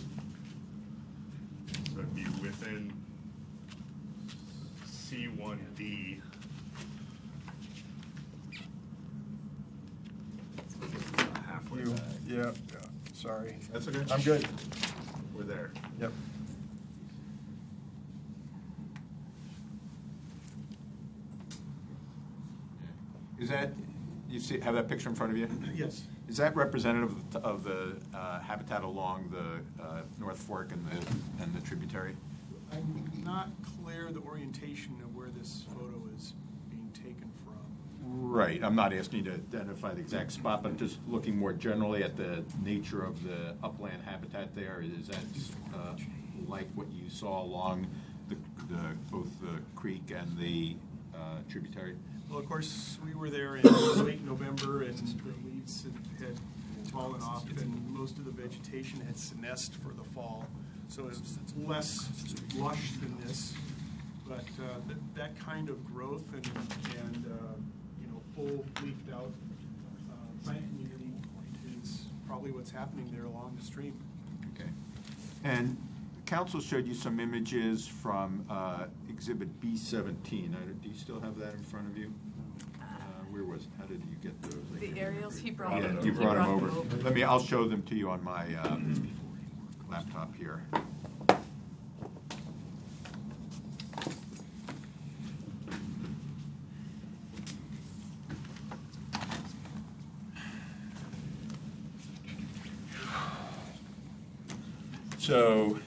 A: So it'd be within C1D. Halfway
D: You,
A: back.
D: yeah, sorry.
A: That's okay.
D: I'm good.
A: We're there.
D: Yep.
B: Is that, you see, have that picture in front of you?
F: Yes.
B: Is that representative of the habitat along the North Fork and the tributary?
F: I'm not clear the orientation of where this photo is being taken from.
B: Right, I'm not asking you to identify the exact spot, but just looking more generally at the nature of the upland habitat there. Is that like what you saw along both the creek and the tributary?
F: Well, of course, we were there in late November, and the leaves had fallen off, and most of the vegetation had senesced for the fall. So it's less lush than this, but that kind of growth and you know, full leafed out plant community is probably what's happening there along the stream.
B: Okay. And council showed you some images from Exhibit B17. Do you still have that in front of you? Where was it? How did you get those?
G: The aerials, he brought them.
B: Yeah, you brought them over. I'll show them to you on my laptop here. So,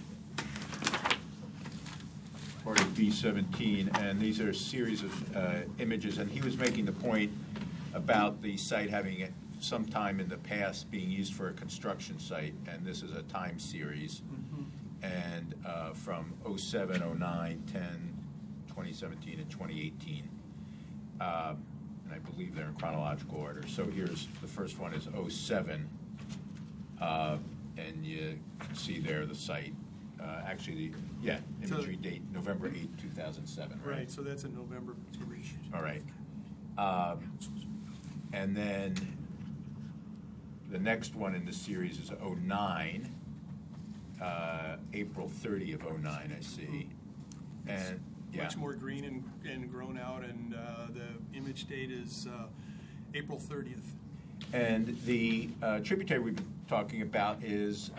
B: part of B17, and these are a series of images, and he was making the point about the site having at some time in the past being used for a construction site, and this is a time series, and from 07, 09, 10, 2017, and 2018. And I believe they're in chronological order. So here's, the first one is 07, and you can see there the site. Actually, imagery date, November 8, 2007, right?
F: Right, so that's a November image.
B: All right. And then the next one in the series is 09, April 30 of 09, I see. And, yeah.
F: Much more green and grown out, and the image date is April 30th.
B: And the tributary we've been talking about is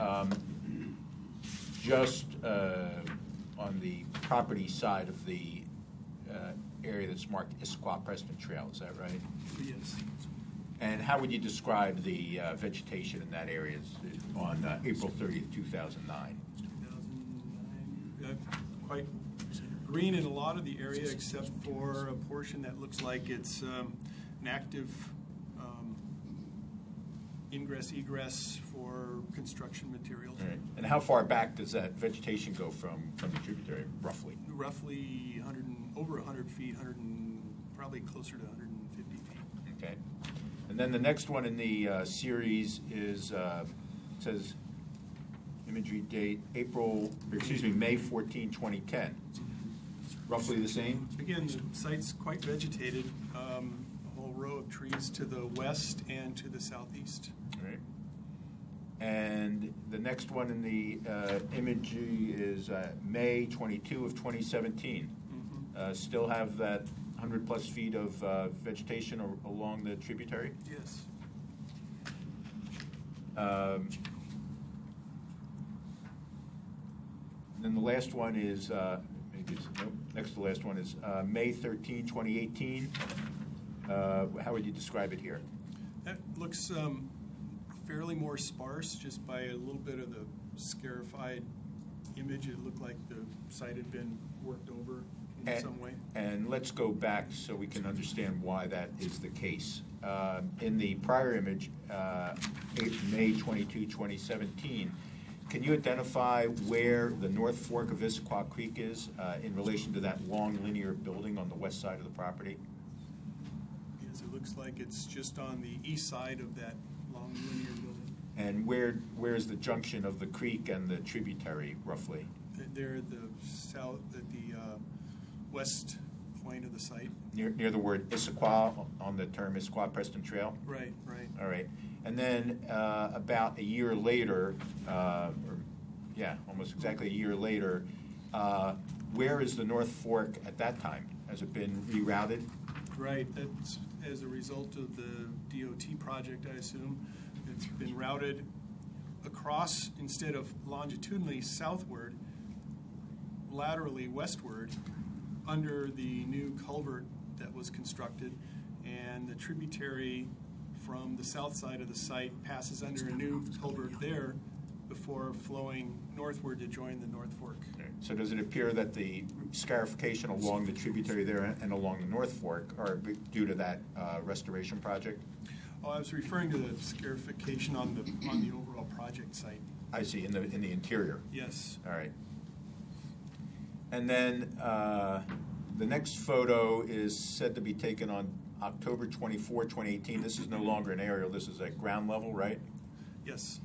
B: just on the property side of the area that's marked Issaquah Preston Trail, is that right?
F: Yes.
B: And how would you describe the vegetation in that area on April 30th, 2009?
F: 2009, quite green in a lot of the area, except for a portion that looks like it's an active ingress-egress for construction materials.
B: All right. And how far back does that vegetation go from the tributary, roughly?
F: Roughly over 100 feet, probably closer to 150 feet.
B: Okay. And then the next one in the series is, says imagery date May 14, 2010. Roughly the same?
F: Again, the site's quite vegetated, a whole row of trees to the west and to the southeast.
B: All right. And the next one in the imagery is May 22 of 2017. Still have that 100 plus feet of vegetation along the tributary?
F: Yes.
B: Then the last one is Nope. Next to the last one is May 13, 2018. How would you describe it here?
F: That looks fairly more sparse, just by a little bit of the scarified image. It looked like the site had been worked over in some way.
B: And let's go back so we can understand why that is the case. In the prior image, May 22, 2017, can you identify where the North Fork of Issaquah Creek is in relation to that long linear building on the west side of the property?
F: Yes, it looks like it's just on the east side of that long linear building.
B: And where is the junction of the creek and the tributary, roughly?
F: They're at the south, at the west point of the site.
B: Near the word Issaquah on the term Issaquah Preston Trail?
F: Right, right.
B: All right. And then about a year later, almost exactly a year later, where is the North Fork at that time? Has it been rerouted?
F: Right, that's as a result of the DOT project, I assume. It's been routed across, instead of longitudinally southward, laterally westward, under the new culvert that was constructed, and the tributary from the south side of the site passes under a new culvert there before flowing northward to join the North Fork.
B: So does it appear that the scarification along the tributary there and along the North Fork are due to that restoration project?
F: Oh, I was referring to the scarification on the overall project site.
B: I see, in the interior.
F: Yes.
B: All right. And then the next photo is said to be taken on October 24, 2018. This is no longer an aerial. This is at ground level, right?
F: Yes.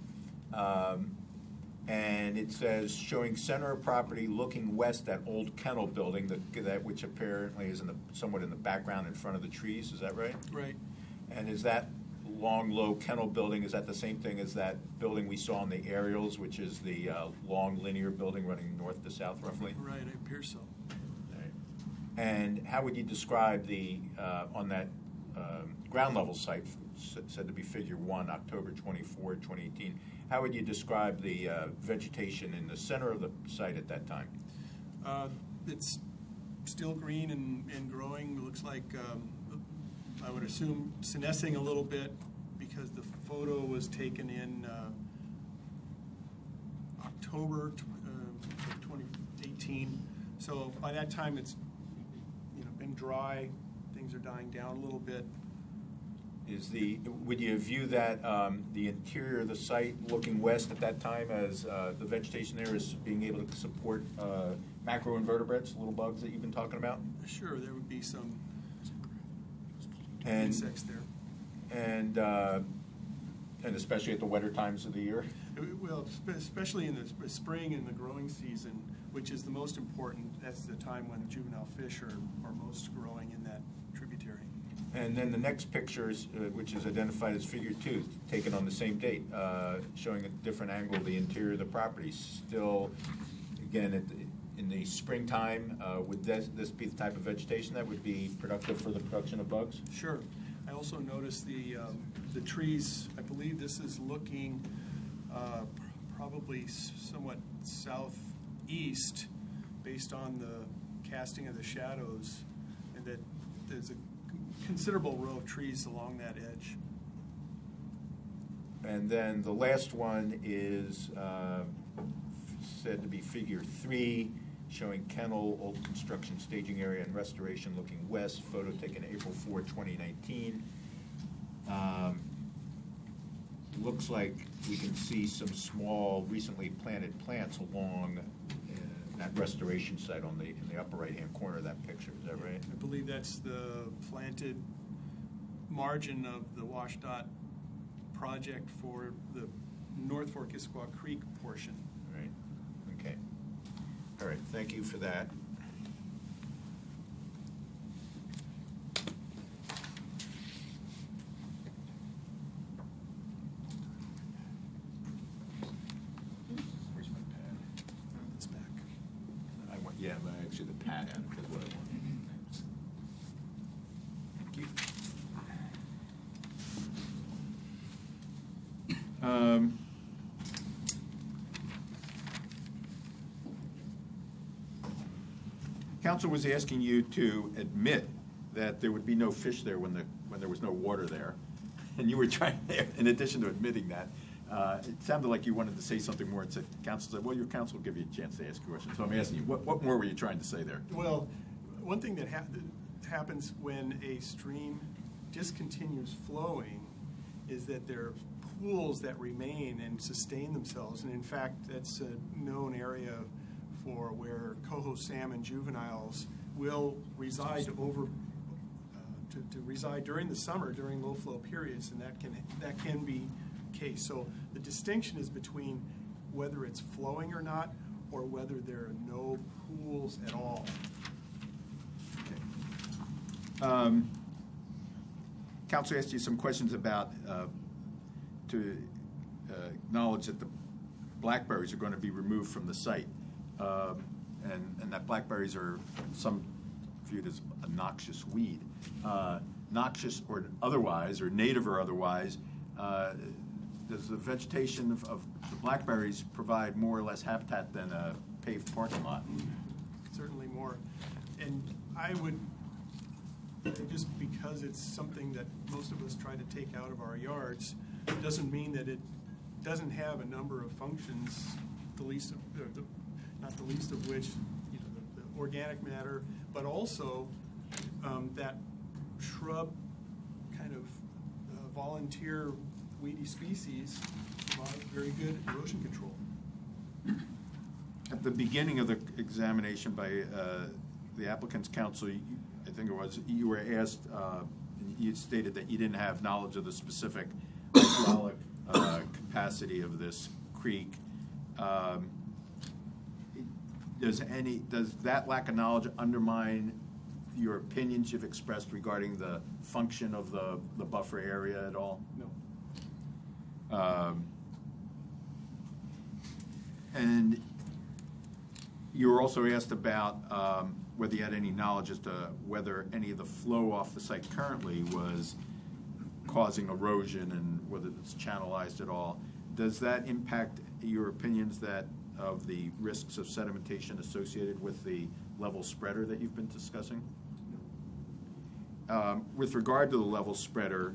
B: And it says, showing center of property looking west at old kennel building, that which apparently is somewhat in the background in front of the trees. Is that right?
F: Right.
B: And is that long, low kennel building, is that the same thing as that building we saw on the aerials, which is the long linear building running north to south roughly?
F: Right, it appears so.
B: Right. And how would you describe the, on that ground level site, said to be figure 1, October 24, 2018, how would you describe the vegetation in the center of the site at that time?
F: It's still green and growing. It looks like, I would assume, senescing a little bit, because the photo was taken in October of 2018. So by that time, it's been dry. Things are dying down a little bit.
B: Would you view that the interior of the site looking west at that time as the vegetation there is being able to support macroinvertebrates, little bugs that you've been talking about?
F: Sure, there would be some
B: And
F: insects there.
B: And especially at the wetter times of the year?
F: Well, especially in the spring and the growing season, which is the most important. That's the time when juvenile fish are most growing in that tributary.
B: And then the next picture, which is identified as figure 2, taken on the same date, showing a different angle of the interior of the property. Still, again, in the springtime, would this be the type of vegetation that would be productive for the production of bugs?
F: Sure. I also noticed the trees. I believe this is looking probably somewhat southeast, based on the casting of the shadows, and that there's a considerable row of trees along that edge.
B: And then the last one is said to be figure 3, showing kennel, old construction staging area and restoration looking west, photo taken April 4, 2019. Looks like we can see some small, recently planted plants along that restoration site in the upper right-hand corner of that picture. Is that right?
F: I believe that's the planted margin of the WashDOT project for the North Fork Issaquah Creek portion.
B: Right. Okay. All right. Thank you for that. Where's my pad?
F: It's back.
B: Actually the pad is what I want. Thank you. Council was asking you to admit that there would be no fish there when there was no water there. And you were trying, in addition to admitting that, it sounded like you wanted to say something more, and said, council said, well, your council will give you a chance to ask a question. So I'm asking you, what more were you trying to say there?
F: Well, one thing that happens when a stream discontinues flowing is that there are pools that remain and sustain themselves. And in fact, that's a known area for where coho salmon juveniles will reside to reside during the summer, during low flow periods, and that can be the case. So the distinction is between whether it's flowing or not, or whether there are no pools at all.
B: Council asked you some questions about to acknowledge that the blackberries are going to be removed from the site, and that blackberries are some viewed as a noxious weed. Noxious or otherwise, or native or otherwise, does the vegetation of the blackberries provide more or less habitat than a paved parking lot?
F: Certainly more. And I would, just because it's something that most of us try to take out of our yards, doesn't mean that it doesn't have a number of functions, the least of, not the least of which, you know, the organic matter, but also that shrub kind of volunteer weedy species provide very good erosion control.
B: At the beginning of the examination by the applicant's counsel, I think it was, you were asked, you stated that you didn't have knowledge of the specific hydraulic capacity of this creek. Does that lack of knowledge undermine your opinions you've expressed regarding the function of the buffer area at all?
F: No.
B: And you were also asked about whether you had any knowledge as to whether any of the flow off the site currently was causing erosion and whether it's channelized at all. Does that impact your opinions of the risks of sedimentation associated with the level spreader that you've been discussing? With regard to the level spreader,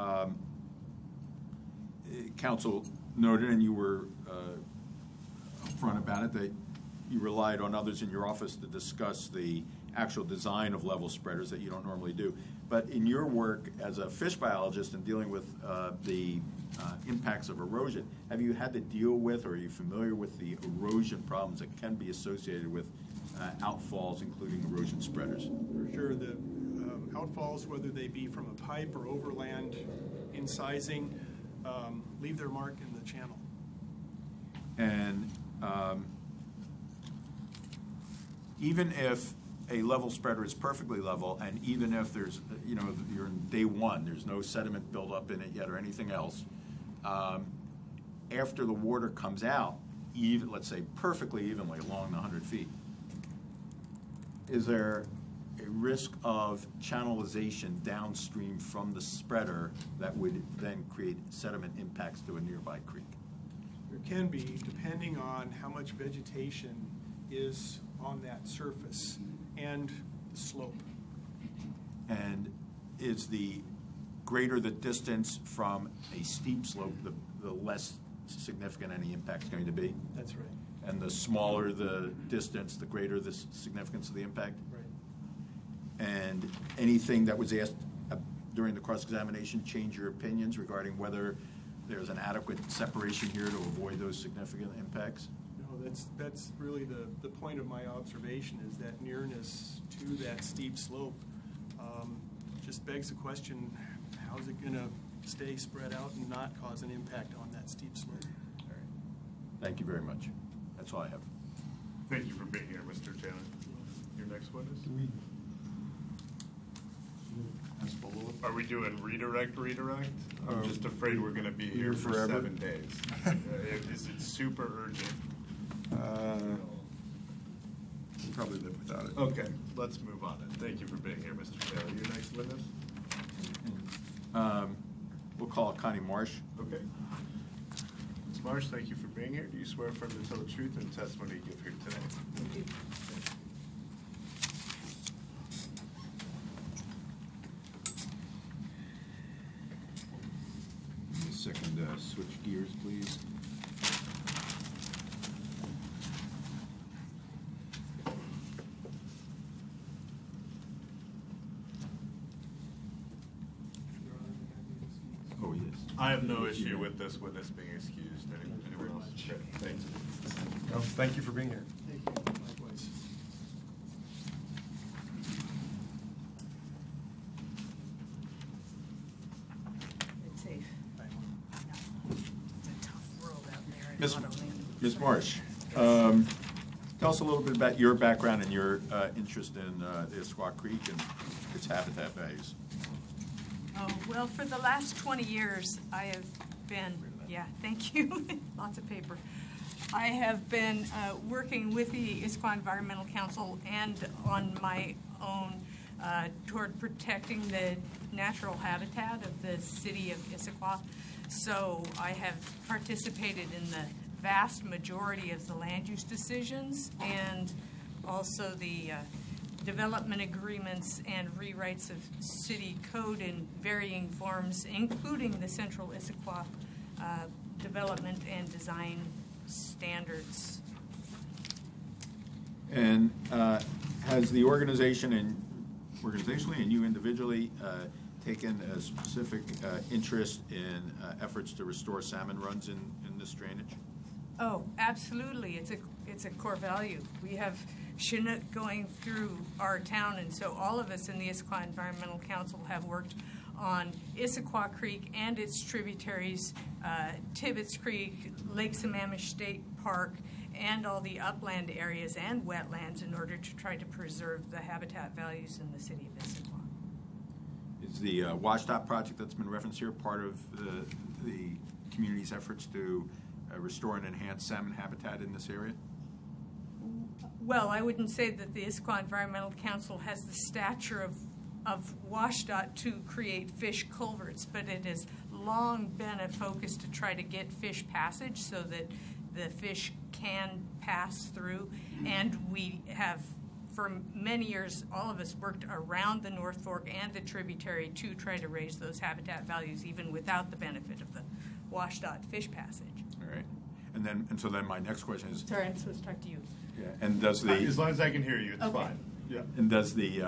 B: council noted, and you were upfront about it, that you relied on others in your office to discuss the actual design of level spreaders that you don't normally do. But in your work as a fish biologist and dealing with the impacts of erosion, have you had to deal with, or are you familiar with the erosion problems that can be associated with outfalls, including erosion spreaders?
F: For sure, the outfalls, whether they be from a pipe or overland incising, leave their mark in the channel.
B: And even if a level spreader is perfectly level, and even if there's, you know, you're in day one, there's no sediment buildup in it yet or anything else, after the water comes out, even, let's say, perfectly evenly along the 100 feet, is there a risk of channelization downstream from the spreader that would then create sediment impacts to a nearby creek?
F: There can be, depending on how much vegetation is on that surface and the slope.
B: And is the greater the distance from a steep slope, the less significant any impact is going to be?
F: That's right.
B: And the smaller the distance, the greater the significance of the impact?
F: Right.
B: And anything that was asked during the cross-examination change your opinions regarding whether there's an adequate separation here to avoid those significant impacts?
F: No, that's really the point of my observation, is that nearness to that steep slope just begs the question, how is it going to stay spread out and not cause an impact on that steep slope?
B: All right. Thank you very much. That's all I have.
A: Thank you for being here, Mr. Taylor. Your next witness? Are we doing redirect? I'm just afraid we're going to be here for
D: forever.
A: 7 days. Is it super urgent?
D: We'll probably live without it.
A: Okay, let's move on. Thank you for being here, Mr. Taylor. Your next witness?
B: We'll call Connie Marsh.
A: Okay. Ms. Marsh, thank you for being here. Do you swear affirm to tell the truth and testimony you give here today?
G: We do.
B: gears, please. Oh, yes.
A: I have no issue with this witness being excused. Anyone else? Okay, thanks.
D: Well, thank you for being here.
F: Thank you. Likewise.
G: It's safe. It's a tough world out there in
B: Ms.
G: Autoland.
B: Ms. Marsh, tell us a little bit about your background and your interest in the Issaquah Creek and its habitat values.
G: Oh, well, for the last 20 years, I have been, yeah, thank you, lots of paper. I have been working with the Issaquah Environmental Council and on my own toward protecting the natural habitat of the city of Issaquah. So I have participated in the vast majority of the land use decisions and also the development agreements and rewrites of city code in varying forms, including the Central Issaquah development and design standards.
B: And has the organization and organizationally and you individually taken a specific interest in efforts to restore salmon runs in this drainage?
G: Oh, absolutely. It's a core value. We have Chinook going through our town, and so all of us in the Issaquah Environmental Council have worked on Issaquah Creek and its tributaries, Tibbetts Creek, Lake Sammamish State Park, and all the upland areas and wetlands in order to try to preserve the habitat values in the city of Issaquah.
B: Is the Washtop project that's been referenced here part of the community's efforts to restore and enhance salmon habitat in this area?
G: Well, I wouldn't say that the Issaquah Environmental Council has the stature of WashDOT to create fish culverts, but it has long been a focus to try to get fish passage so that the fish can pass through. And we have, for many years, all of us worked around the North Fork and the tributary to try to raise those habitat values even without the benefit of the WashDOT fish passage.
B: All right. And so then my next question is,
G: Sorry, I'm supposed to talk to you.
B: yeah, and does the
A: As long as I can hear you, it's
G: Okay.
A: fine. Yeah.
B: and does the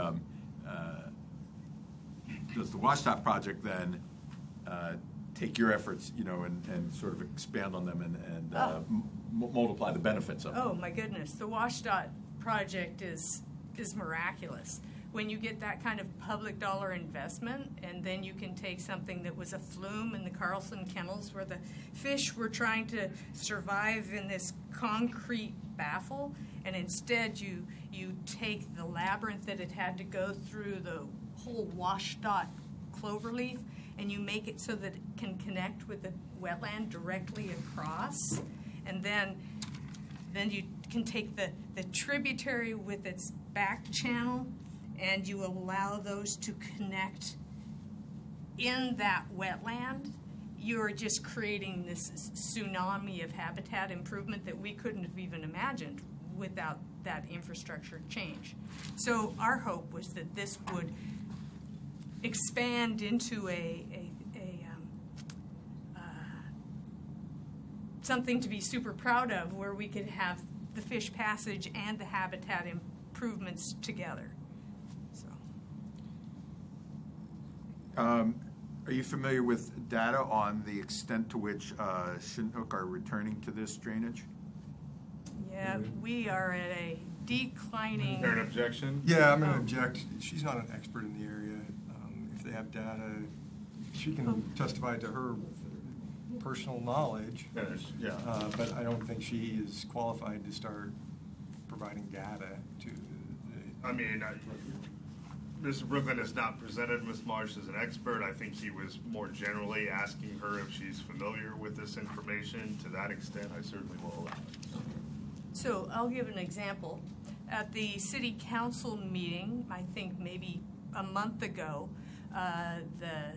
B: Washtop project then take your efforts, and sort of expand on them and multiply the benefits of them?
G: Oh, my goodness. The WashDOT project is miraculous. When you get that kind of public dollar investment, and then you can take something that was a flume in the Carlson Kennels where the fish were trying to survive in this concrete baffle, and instead you take the labyrinth that it had to go through, the whole WashDOT cloverleaf, and you make it so that it can connect with the wetland directly across, and then you can take the tributary with its back channel, and you allow those to connect in that wetland. You're just creating this tsunami of habitat improvement that we couldn't have even imagined without that infrastructure change. So our hope was that this would expand into something to be super proud of, where we could have the fish passage and the habitat improvements together. So.
B: Are you familiar with data on the extent to which Chinook are returning to this drainage?
G: Yeah, we are at a declining.
A: Is there an objection?
D: Yeah, I'm going to object. She's not an expert in the area. If they have data, she can testify to her personal knowledge.
A: Yeah.
D: But I don't think she is qualified to start providing data to the.
A: I mean, Mr. Brooklyn has not presented Ms. Marsh as an expert. I think he was more generally asking her if she's familiar with this information. To that extent, I certainly will allow it.
G: So I'll give an example. At the city council meeting, I think maybe a month ago, the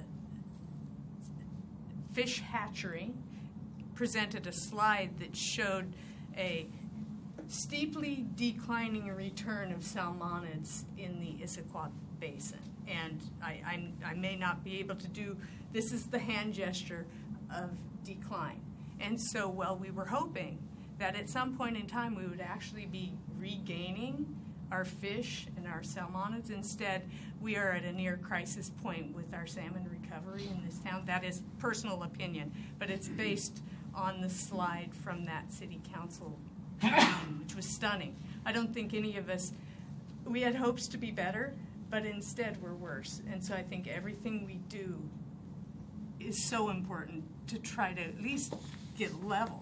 G: fish hatchery presented a slide that showed a steeply declining return of salmonids in the Issaquah Basin. And I may not be able to do, this is the hand gesture of decline. And so, well, we were hoping that at some point in time we would actually be regaining our fish and our salmonids. Instead, we are at a near crisis point with our salmon recovery in this town. That is personal opinion, but it's based on the slide from that city council meeting, which was stunning. I don't think any of us, we had hopes to be better, but instead we're worse. And so I think everything we do is so important to try to at least get level.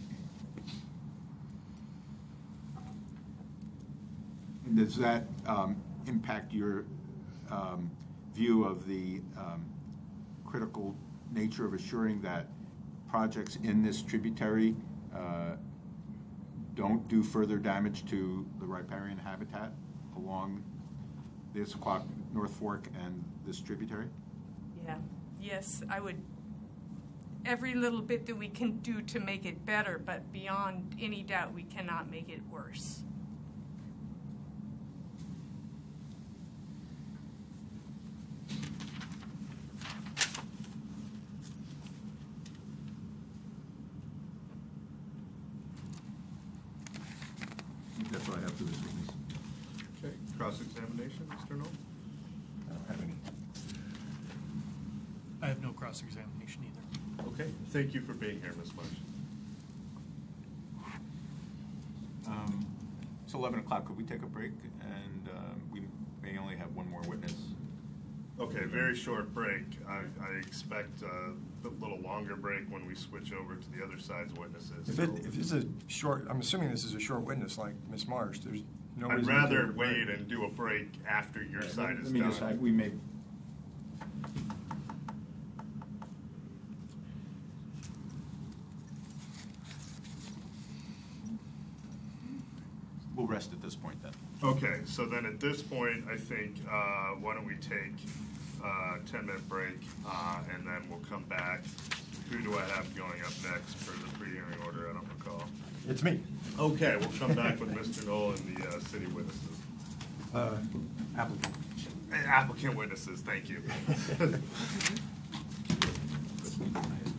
B: Does that impact your view of the critical nature of assuring that projects in this tributary don't do further damage to the riparian habitat along the Issaquah, North Fork, and this tributary?
G: Yeah, yes, I would. Every little bit that we can do to make it better, but beyond any doubt, we cannot make it worse.
B: That's all I have for this witness.
A: Okay, cross-examination, Mr. Knoll?
D: I don't have any.
C: I have no cross-examination either.
A: Okay, thank you for being here, Ms. Marsh.
B: It's 11 o'clock. Could we take a break? And we may only have one more witness.
A: Okay, very short break. I expect a little longer break when we switch over to the other side's witnesses.
D: If this is a short, I'm assuming this is a short witness like Ms. Marsh, there's no
A: I'd
D: reason to take a
A: rather
D: break.
A: wait and do a break after your side is
B: Let me decide.
A: done.
B: We may. We'll rest at this point then.
A: Okay, so then at this point, I think, why don't we take a 10-minute break, and then we'll come back. Who do I have going up next for the pre-hearing order? I don't recall.
D: It's me.
A: Okay, we'll come back with Mr. Knoll and the city witnesses.
E: Applicant.
A: Applicant witnesses, thank you.